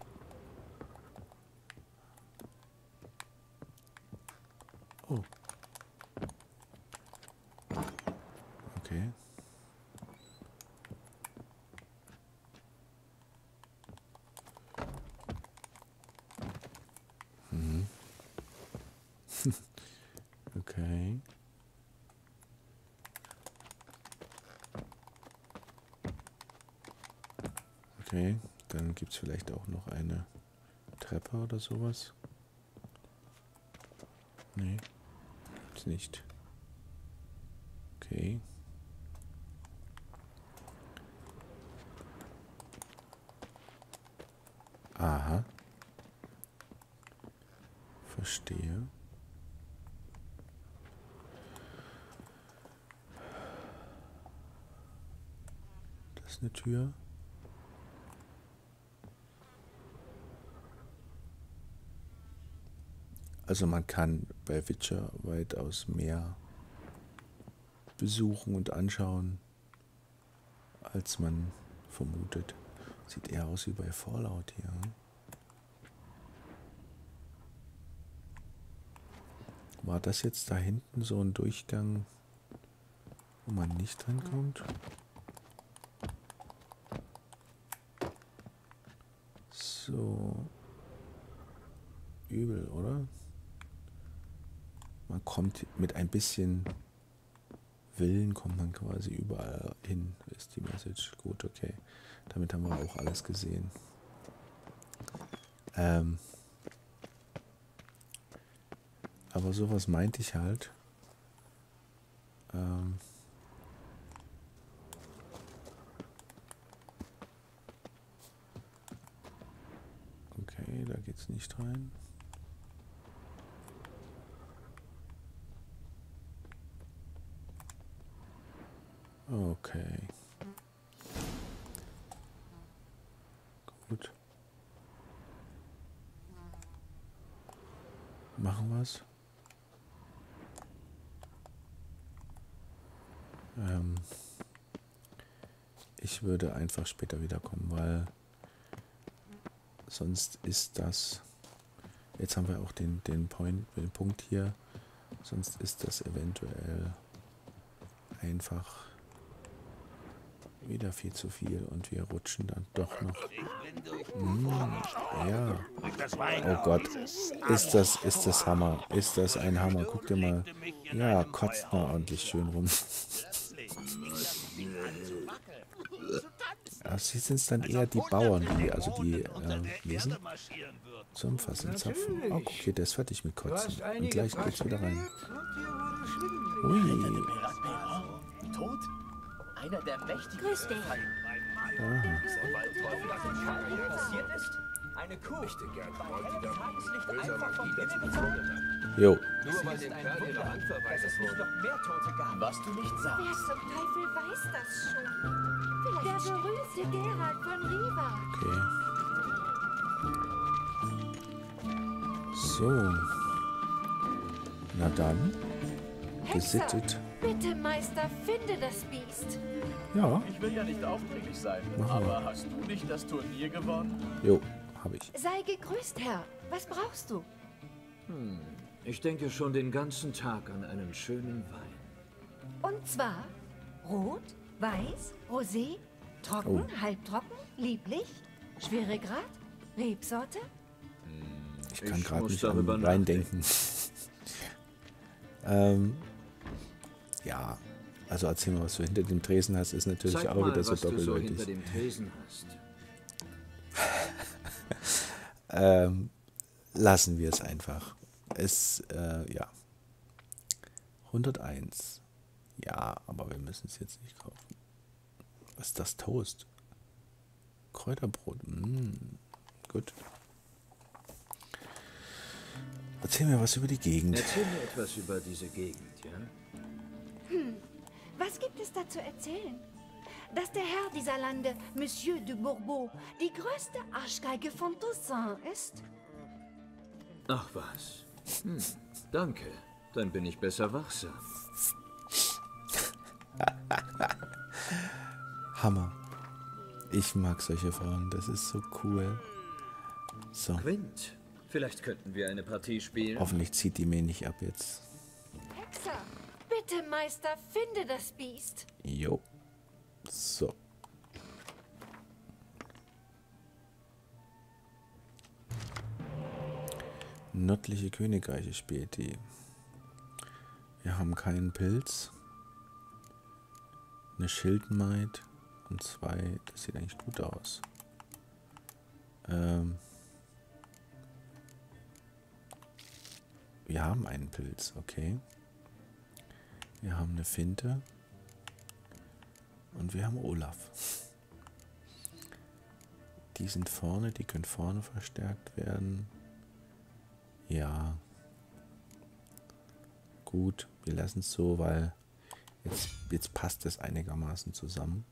Oh. Okay. Mhm. Okay. Okay, dann gibt es vielleicht auch noch eine Treppe oder sowas. Nee, gibt's nicht. Okay. Aha. Verstehe. Das ist eine Tür. Also man kann bei Witcher weitaus mehr besuchen und anschauen, als man vermutet. Sieht eher aus wie bei Fallout hier. War das jetzt da hinten so ein Durchgang, wo man nicht drankommt? So. Übel, oder? Man kommt mit ein bisschen Willen, kommt man quasi überall hin, ist die Message. Gut, okay. Damit haben wir auch alles gesehen. Ähm, aber sowas meinte ich halt. Ähm, okay, da geht's nicht rein. Okay. Gut. Machen wir's. Ähm, ich würde einfach später wiederkommen, weil sonst ist das Jetzt haben wir auch den, den, Point, den Punkt hier. Sonst ist das eventuell einfach wieder viel zu viel und wir rutschen dann doch noch. Mmh, ja. Oh Gott. Ist das, ist das Hammer. Ist das ein Hammer. Guck dir mal. Ja, kotzt mal ordentlich schön rum. Ja, sie sind es dann eher die Bauern, die, also die äh, lesen. Zum Fassen, Zapfen. Oh, guck hier, der ist fertig mit Kotzen. Und gleich geht's wieder rein. Ui. Tot? Einer der mächtigen. Grüß dich. Aha. Passiert ist? Eine Kuh. Bei hellem Tageslicht einfach vom Himmel gefallen? Jo. Nur weil dem Kerl ihre Hand verweist Es nicht noch mehr Tote gab. Was du nicht sagst. Wer zum Teufel weiß das schon? Vielleicht der berühmte Gerald von Riva. Okay. So. Na dann. Gesittet. Bitte, Meister, finde das Biest. Ja. Ich will ja nicht aufdringlich sein, Machen wir. aber hast du nicht das Turnier gewonnen? Jo, habe ich. Sei gegrüßt, Herr. Was brauchst du? Hm, ich denke schon den ganzen Tag an einen schönen Wein. Und zwar rot, weiß, rosé, trocken, Oh. halbtrocken, lieblich, Schweregrad, Rebsorte. Ich kann Ich gerade muss nicht an darüber Wein nachdenken. denken. ähm, ja, also erzähl mal, was du hinter dem Tresen hast, ist natürlich Zeig auch mal, wieder so was du so doppeldeutig. hinter dem Tresen hast. ähm, lassen wir es einfach. Es, äh, ja. hunderteins. Ja, aber wir müssen es jetzt nicht kaufen. Was ist das? Toast? Kräuterbrot. Mm, gut. Erzähl mir was über die Gegend. Erzähl mir etwas über diese Gegend, ja? Hm, was gibt es da zu erzählen? Dass der Herr dieser Lande, Monsieur de Bourbeau, die größte Arschgeige von Toussaint ist? Ach was. Hm, danke. Dann bin ich besser wachsam. Hammer. Ich mag solche Frauen, das ist so cool. So. Quint, vielleicht könnten wir eine Partie spielen. Hoffentlich zieht die mir nicht ab jetzt. Hexer, bitte, Meister, finde das Biest. Jo. So. Nördliche Königreiche spielt die. Wir haben keinen Pilz. Eine Schildmaid. Und zwei. Das sieht eigentlich gut aus. Ähm. Wir haben einen Pilz, okay. Wir haben eine Finte. Und wir haben Olaf. Die sind vorne, die können vorne verstärkt werden. Ja. Gut, wir lassen es so, weil jetzt, jetzt passt es einigermaßen zusammen.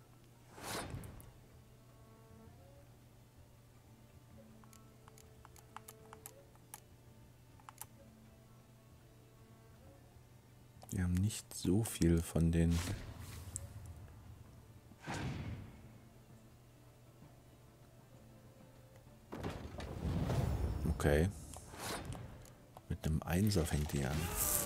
Wir haben nicht so viel von den Okay. Mit einem Einser fängt die an.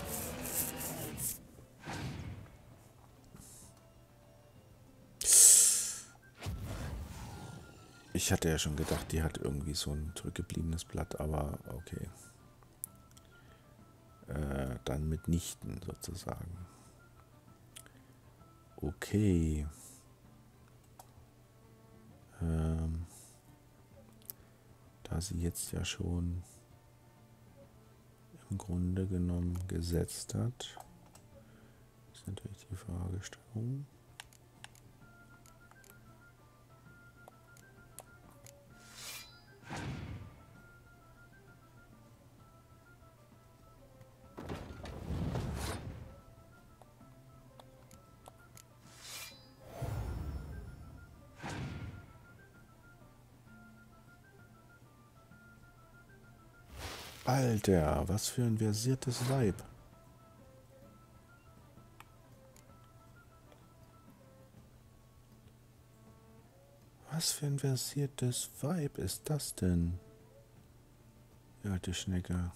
Ich hatte ja schon gedacht, die hat irgendwie so ein zurückgebliebenes Blatt, aber okay. Äh, dann mitnichten sozusagen. Okay. Ähm, da sie jetzt ja schon im Grunde genommen gesetzt hat, ist natürlich die Fragestellung. Alter, was für ein versiertes Weib. Was für ein versiertes Weib ist das denn? Die alte Schnecke.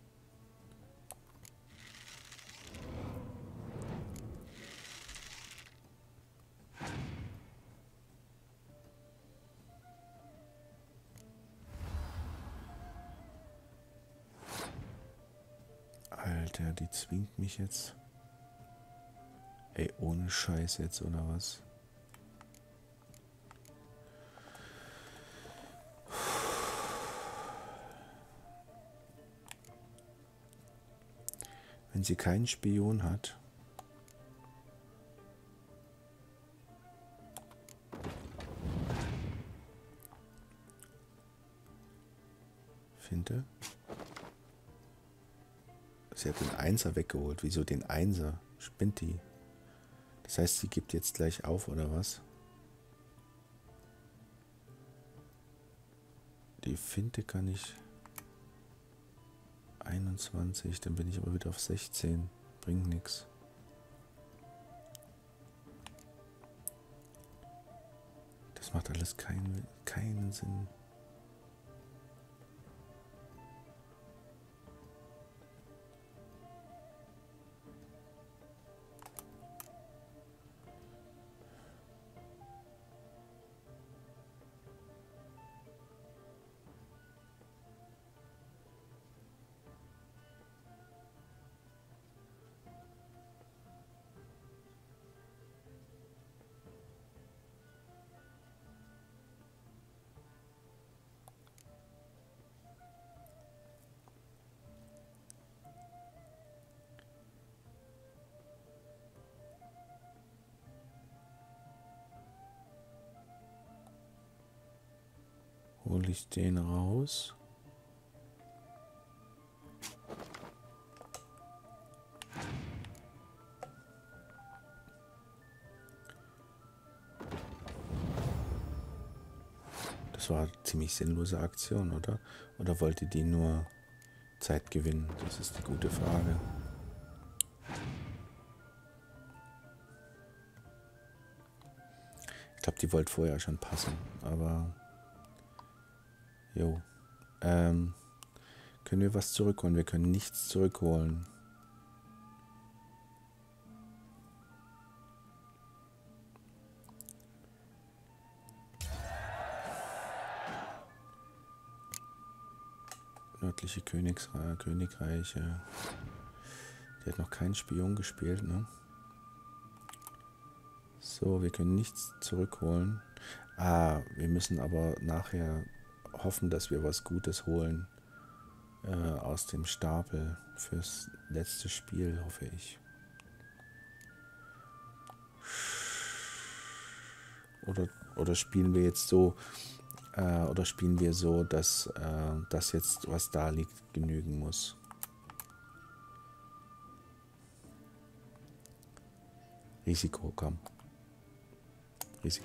Alter, die zwingt mich jetzt. Ey, ohne Scheiß jetzt, oder was? Wenn sie keinen Spion hat. Finte. Sie hat den Einser weggeholt. Wieso den Einser? Spinnt die? Das heißt, sie gibt jetzt gleich auf, oder was? Die Finte kann ich... einundzwanzig, dann bin ich aber wieder auf sechzehn. Bringt nichts. Das macht alles keinen, keinen Sinn. Hole ich den raus. Das war eine ziemlich sinnlose Aktion, oder? Oder wollte die nur Zeit gewinnen? Das ist die gute Frage. Ich glaube, die wollte vorher schon passen, aber... Jo. Ähm, können wir was zurückholen? Wir können nichts zurückholen. Nördliche Königsre- Königreiche. Die hat noch keinen Spion gespielt, ne? So, wir können nichts zurückholen. Ah, wir müssen aber nachher hoffen, dass wir was Gutes holen äh, aus dem Stapel fürs letzte Spiel, hoffe ich. Oder, oder spielen wir jetzt so, äh, oder spielen wir so, dass äh, das jetzt, was da liegt, genügen muss. Risiko, komm. Risiko.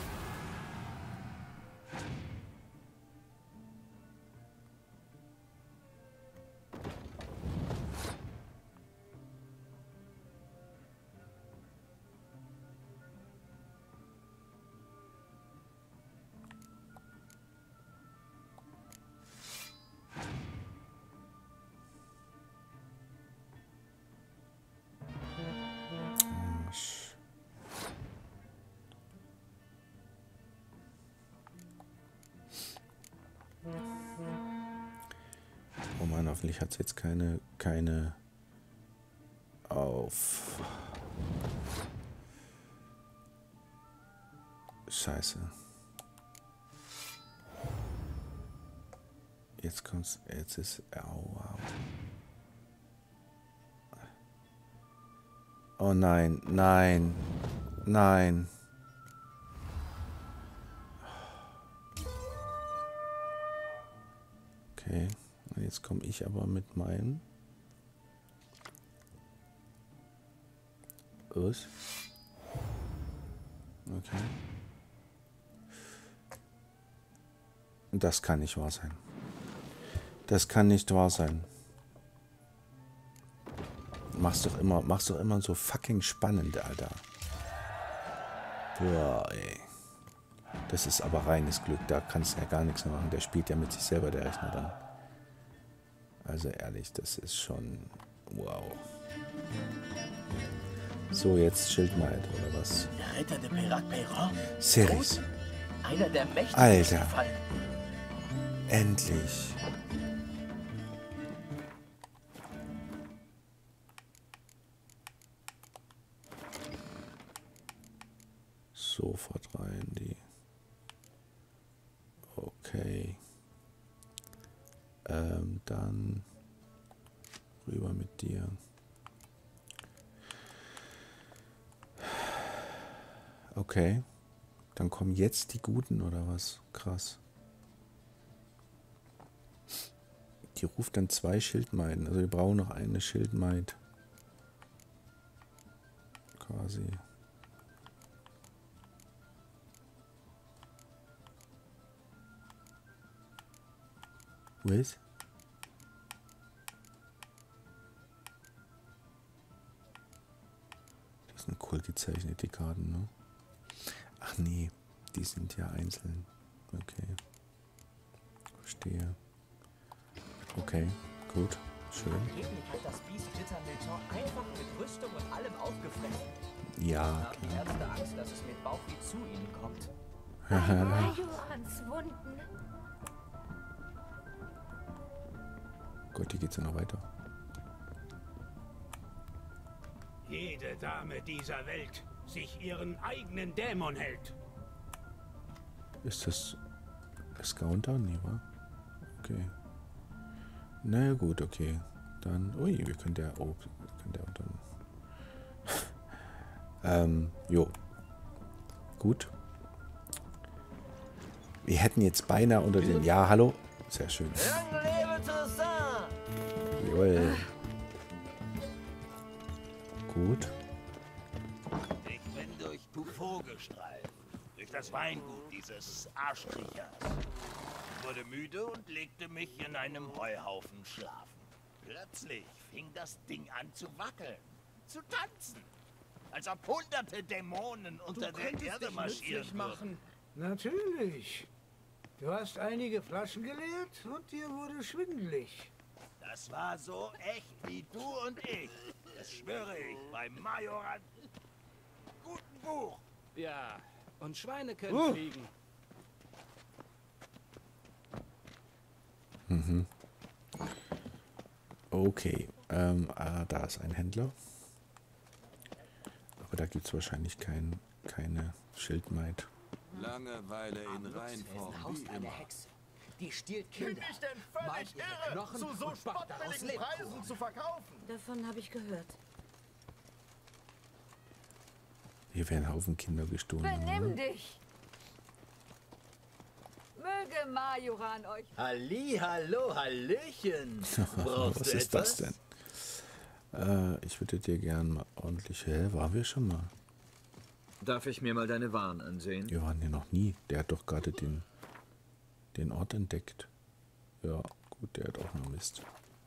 Oh Mann, hoffentlich hat es jetzt keine, keine auf. Scheiße. Jetzt kommt's, jetzt ist, au, au. Oh nein, nein, nein. Okay, und jetzt komme ich aber mit meinem. Was? Okay. Das kann nicht wahr sein. Das kann nicht wahr sein. Mach's doch immer, mach's doch immer so fucking spannend, Alter. Boah, ey. Das ist aber reines Glück, da kannst du ja gar nichts mehr machen. Der spielt ja mit sich selber, der Rechner dann. Also ehrlich, das ist schon wow. So, jetzt Schildmaid oder was? Der Ritter de Peyrac-Peyran? Seris. Einer der mächtigsten Alter. Fallen. Endlich. Sofort rein, die. Okay. Ähm, dann rüber mit dir. Okay. Dann kommen jetzt die Guten, oder was? Krass. Die ruft dann zwei Schildmeiden. Also wir brauchen noch eine Schildmaid. Quasi. Was? Das sind cool gezeichnete Karten, ne? Ach nee, die sind ja einzeln. Okay. Verstehe. Okay, gut. Schön. Angeblich hat das Biest Ritter Milton einfach mit Rüstung und allem aufgefressen. Ja, Haben die klar. Ärzte Angst, dass es mit Bauchweh zu ihnen kommt. Majorans Wunden. Gott, hier geht's ja noch weiter. Jede Dame dieser Welt sich ihren eigenen Dämon hält. Ist das Discounter? Nee, wa? Okay. Na ja, gut, okay. Dann, ui, wir können der, oh, wir können der unter. ähm, jo. Gut. Wir hätten jetzt beinahe unter den, ja, hallo. Sehr schön. Lang lebe Toussaint! Jawohl. Gut. Ich bin durch Tufo gestreift, durch das Weingut dieses Arschkriechers. Ich wurde müde und legte mich in einem Heuhaufen schlafen. Plötzlich fing das Ding an zu wackeln, zu tanzen. Als ob hunderte Dämonen unter der Erde marschieren würden. Natürlich. Du hast einige Flaschen geleert und dir wurde schwindelig. Das war so echt wie du und ich. Das schwöre ich bei Majoran. Guten Buch. Ja, und Schweine können Uh. fliegen. Mhm. Okay. Ähm, ah, da ist ein Händler. Aber da gibt es wahrscheinlich kein, keine Schildmaid. Langeweile in Reinform, Haus wie eine immer. Hexe. Die stiehlt Kinder. ich denn völlig malt ihre irre, Knochen zu so und backt daraus spottbilligen Lebkuchen. Preisen zu verkaufen? Davon habe ich gehört. Hier werden Haufen Kinder gestohlen. Benimm oder? dich! Möge Majoran euch... Halli, hallo, hallöchen. Brauchst Was du ist etwas? das denn? Äh, ich würde dir gern mal ordentlich... Hä, waren wir schon mal? Darf ich mir mal deine Waren ansehen? Wir waren hier noch nie. Der hat doch gerade den, den Ort entdeckt. Ja, gut, der hat auch noch Mist.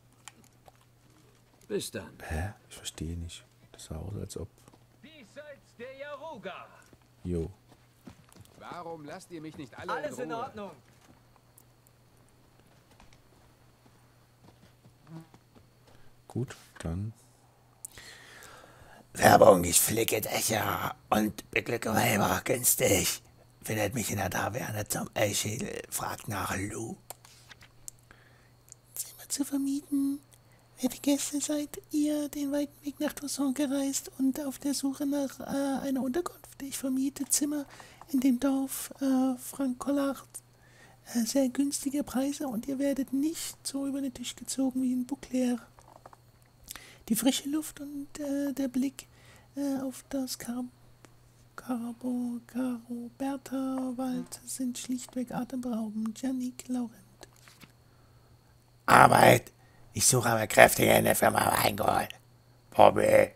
Bis dann. Hä? Ich verstehe nicht. Das sah aus, als ob... Diesseits der Yaruga. Jo. Warum lasst ihr mich nicht alle Alles in in Ruhe? Ordnung. Gut, dann... Werbung, ich flicke Dächer und beglücke Weiber günstig. Findet mich in der Taverne zum Eichschädel. Fragt nach Lou. Zimmer zu vermieten. Werte Gäste, seid ihr den weiten Weg nach Toussaint gereist und auf der Suche nach äh, einer Unterkunft? Ich vermiete Zimmer in dem Dorf äh, Franc-Collard. Äh, sehr günstige Preise und ihr werdet nicht so über den Tisch gezogen wie in Bouclair. Die frische Luft und äh, der Blick äh, auf das Car Carbo Caroberta-Wald sind schlichtweg atemberaubend. Yannick Laurent. Arbeit! Ich suche aber kräftiger in der Firma Weingold. Bobby.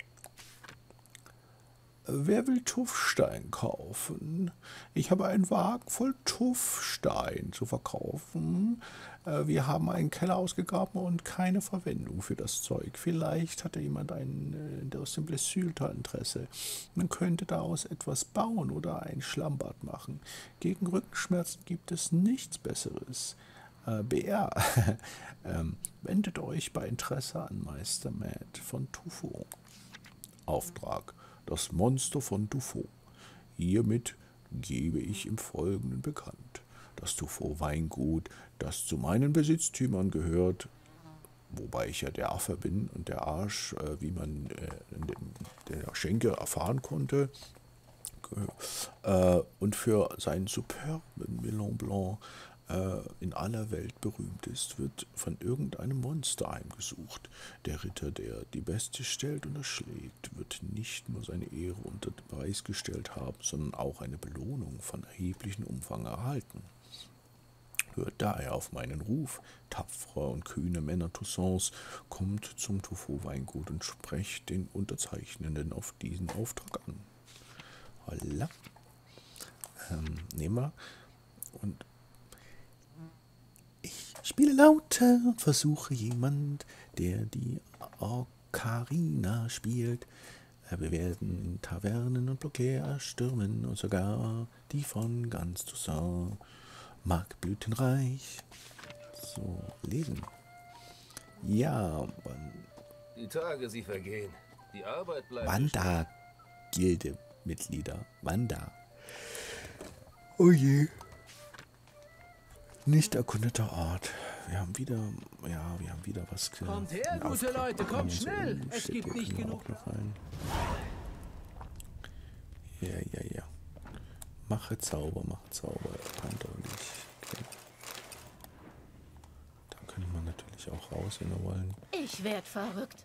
Wer will Tuffstein kaufen? Ich habe einen Wagen voll Tuffstein zu verkaufen. Äh, Wir haben einen Keller ausgegraben und keine Verwendung für das Zeug. Vielleicht hatte jemand ein äh, aus dem Blessylter Interesse. Man könnte daraus etwas bauen oder ein Schlammbad machen. Gegen Rückenschmerzen gibt es nichts Besseres. Äh, B R. ähm, wendet euch bei Interesse an Meister Matt von Tufo. Auftrag: Das Monster von Tufo. Hiermit gebe ich im Folgenden bekannt. Das Tufo-Weingut, das zu meinen Besitztümern gehört, wobei ich ja der Affe bin und der Arsch, äh, wie man äh, in dem, der Schenke erfahren konnte, äh, und für seinen superben Melon Blanc äh, in aller Welt berühmt ist, wird von irgendeinem Monster heimgesucht. Der Ritter, der die Bestie stellt und erschlägt, wird nicht nur seine Ehre unter Beweis gestellt haben, sondern auch eine Belohnung von erheblichem Umfang erhalten. Hört daher auf meinen Ruf, tapfere und kühne Männer Toussaints, kommt zum Tufo-Weingut und sprecht den Unterzeichnenden auf diesen Auftrag an. Holla. Ähm, nehmen wir. Und ich spiele lauter und versuche jemand, der die Ocarina spielt. Wir werden in Tavernen und Blockär stürmen und sogar die von ganz Toussaint. Markblütenreich. So, lesen. Ja, wann, Die Tage, sie vergehen. Die Arbeit bleibt. Wanda, Gilde-Mitglieder. Wanda. Oh je. Nicht erkundeter Ort. Wir haben wieder, ja, wir haben wieder was ge- Kommt her, einen gute Auftrag Leute, bekommen. kommt So, schnell. oh, Es shit, gibt hier nicht können wir genug. auch noch rein. Ja, ja, ja. Mache Zauber, mache Zauber. Kanterlich. Okay. Da könnte man natürlich auch raus, wenn wir wollen. Ich werd verrückt.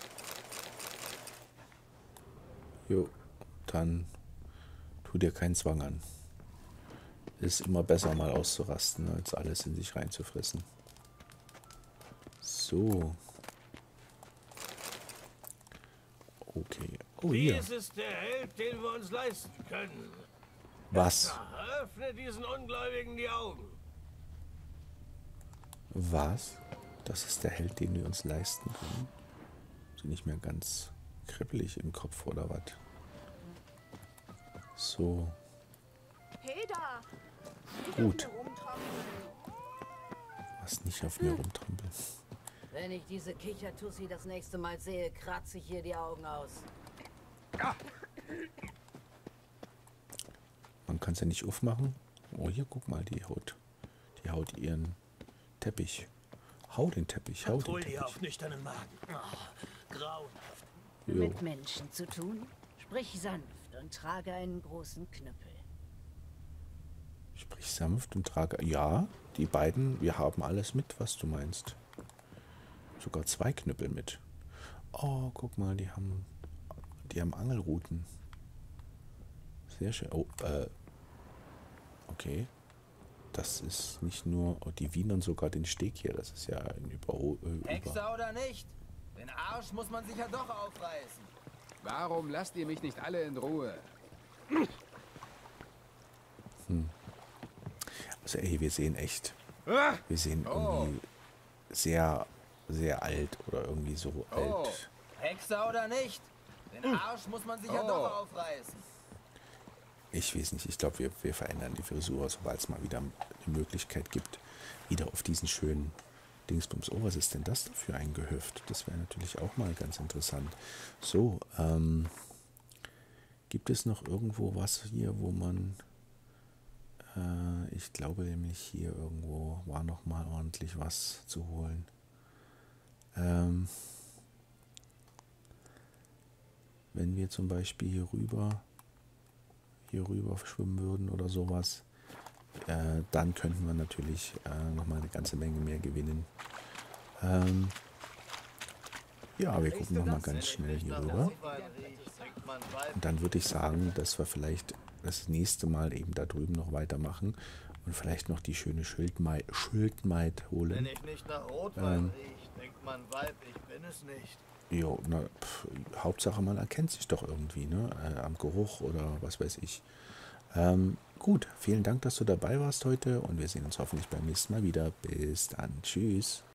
Jo, dann tu dir keinen Zwang an. Ist immer besser, mal auszurasten, als alles in sich reinzufressen. So. Okay. Oh, hier. Dies ist der Held, den wir uns leisten können. Was? Öffne diesen Ungläubigen die Augen. Was? Das ist der Held, den wir uns leisten können? Sind nicht mehr ganz kribbelig im Kopf oder was? So. Heda! Gut. Was nicht auf mir rumtrampeln. Wenn ich diese Kichertussi das nächste Mal sehe, kratze ich ihr die Augen aus. Man kann es ja nicht aufmachen. Oh, hier, guck mal, die haut. Die haut ihren Teppich. Hau den Teppich, hau den Patrouille Teppich. auf nüchternen Magen. Oh, grauenhaft. Jo. Mit Menschen zu tun? Sprich sanft und trage einen großen Knüppel. Sprich sanft und trage. Ja, die beiden, wir haben alles mit, was du meinst. Sogar zwei Knüppel mit. Oh, guck mal, die haben. Die haben Angelruten. Sehr schön. Oh, äh. Okay. Das ist nicht nur. Oh, die wienern sogar den Steg hier. Das ist ja ein Über. Äh, über. Hexer oder nicht? Den Arsch muss man sich ja doch aufreißen. Warum lasst ihr mich nicht alle in Ruhe? Hm. Also, ey, wir sehen echt. Ah! Wir sehen Oh. irgendwie sehr, sehr alt oder irgendwie so Oh, alt. Hexer oder nicht? Den Arsch muss man sich ja Oh. doch aufreißen. Ich weiß nicht, ich glaube, wir, wir verändern die Frisur, sobald es mal wieder eine Möglichkeit gibt, wieder auf diesen schönen Dingsbums. Oh, was ist denn das da für ein Gehöft? Das wäre natürlich auch mal ganz interessant. So, ähm, gibt es noch irgendwo was hier, wo man, äh, ich glaube nämlich hier irgendwo war noch mal ordentlich was zu holen. Ähm, wenn wir zum Beispiel hier rüber hier rüber schwimmen würden oder sowas, äh, dann könnten wir natürlich äh, nochmal eine ganze Menge mehr gewinnen. Ähm, ja, wir gucken nochmal ganz schnell hier rüber. Und dann würde ich sagen, dass wir vielleicht das nächste Mal eben da drüben noch weitermachen und vielleicht noch die schöne Schildmaid, Schildmaid holen. Wenn ich nicht nach Rotwein Ähm, rieche, denkt man, Weib, ich bin es nicht. Jo, na, pf, Hauptsache man erkennt sich doch irgendwie, ne? Äh, am Geruch oder was weiß ich. Ähm, gut, vielen Dank, dass du dabei warst heute und wir sehen uns hoffentlich beim nächsten Mal wieder. Bis dann. Tschüss.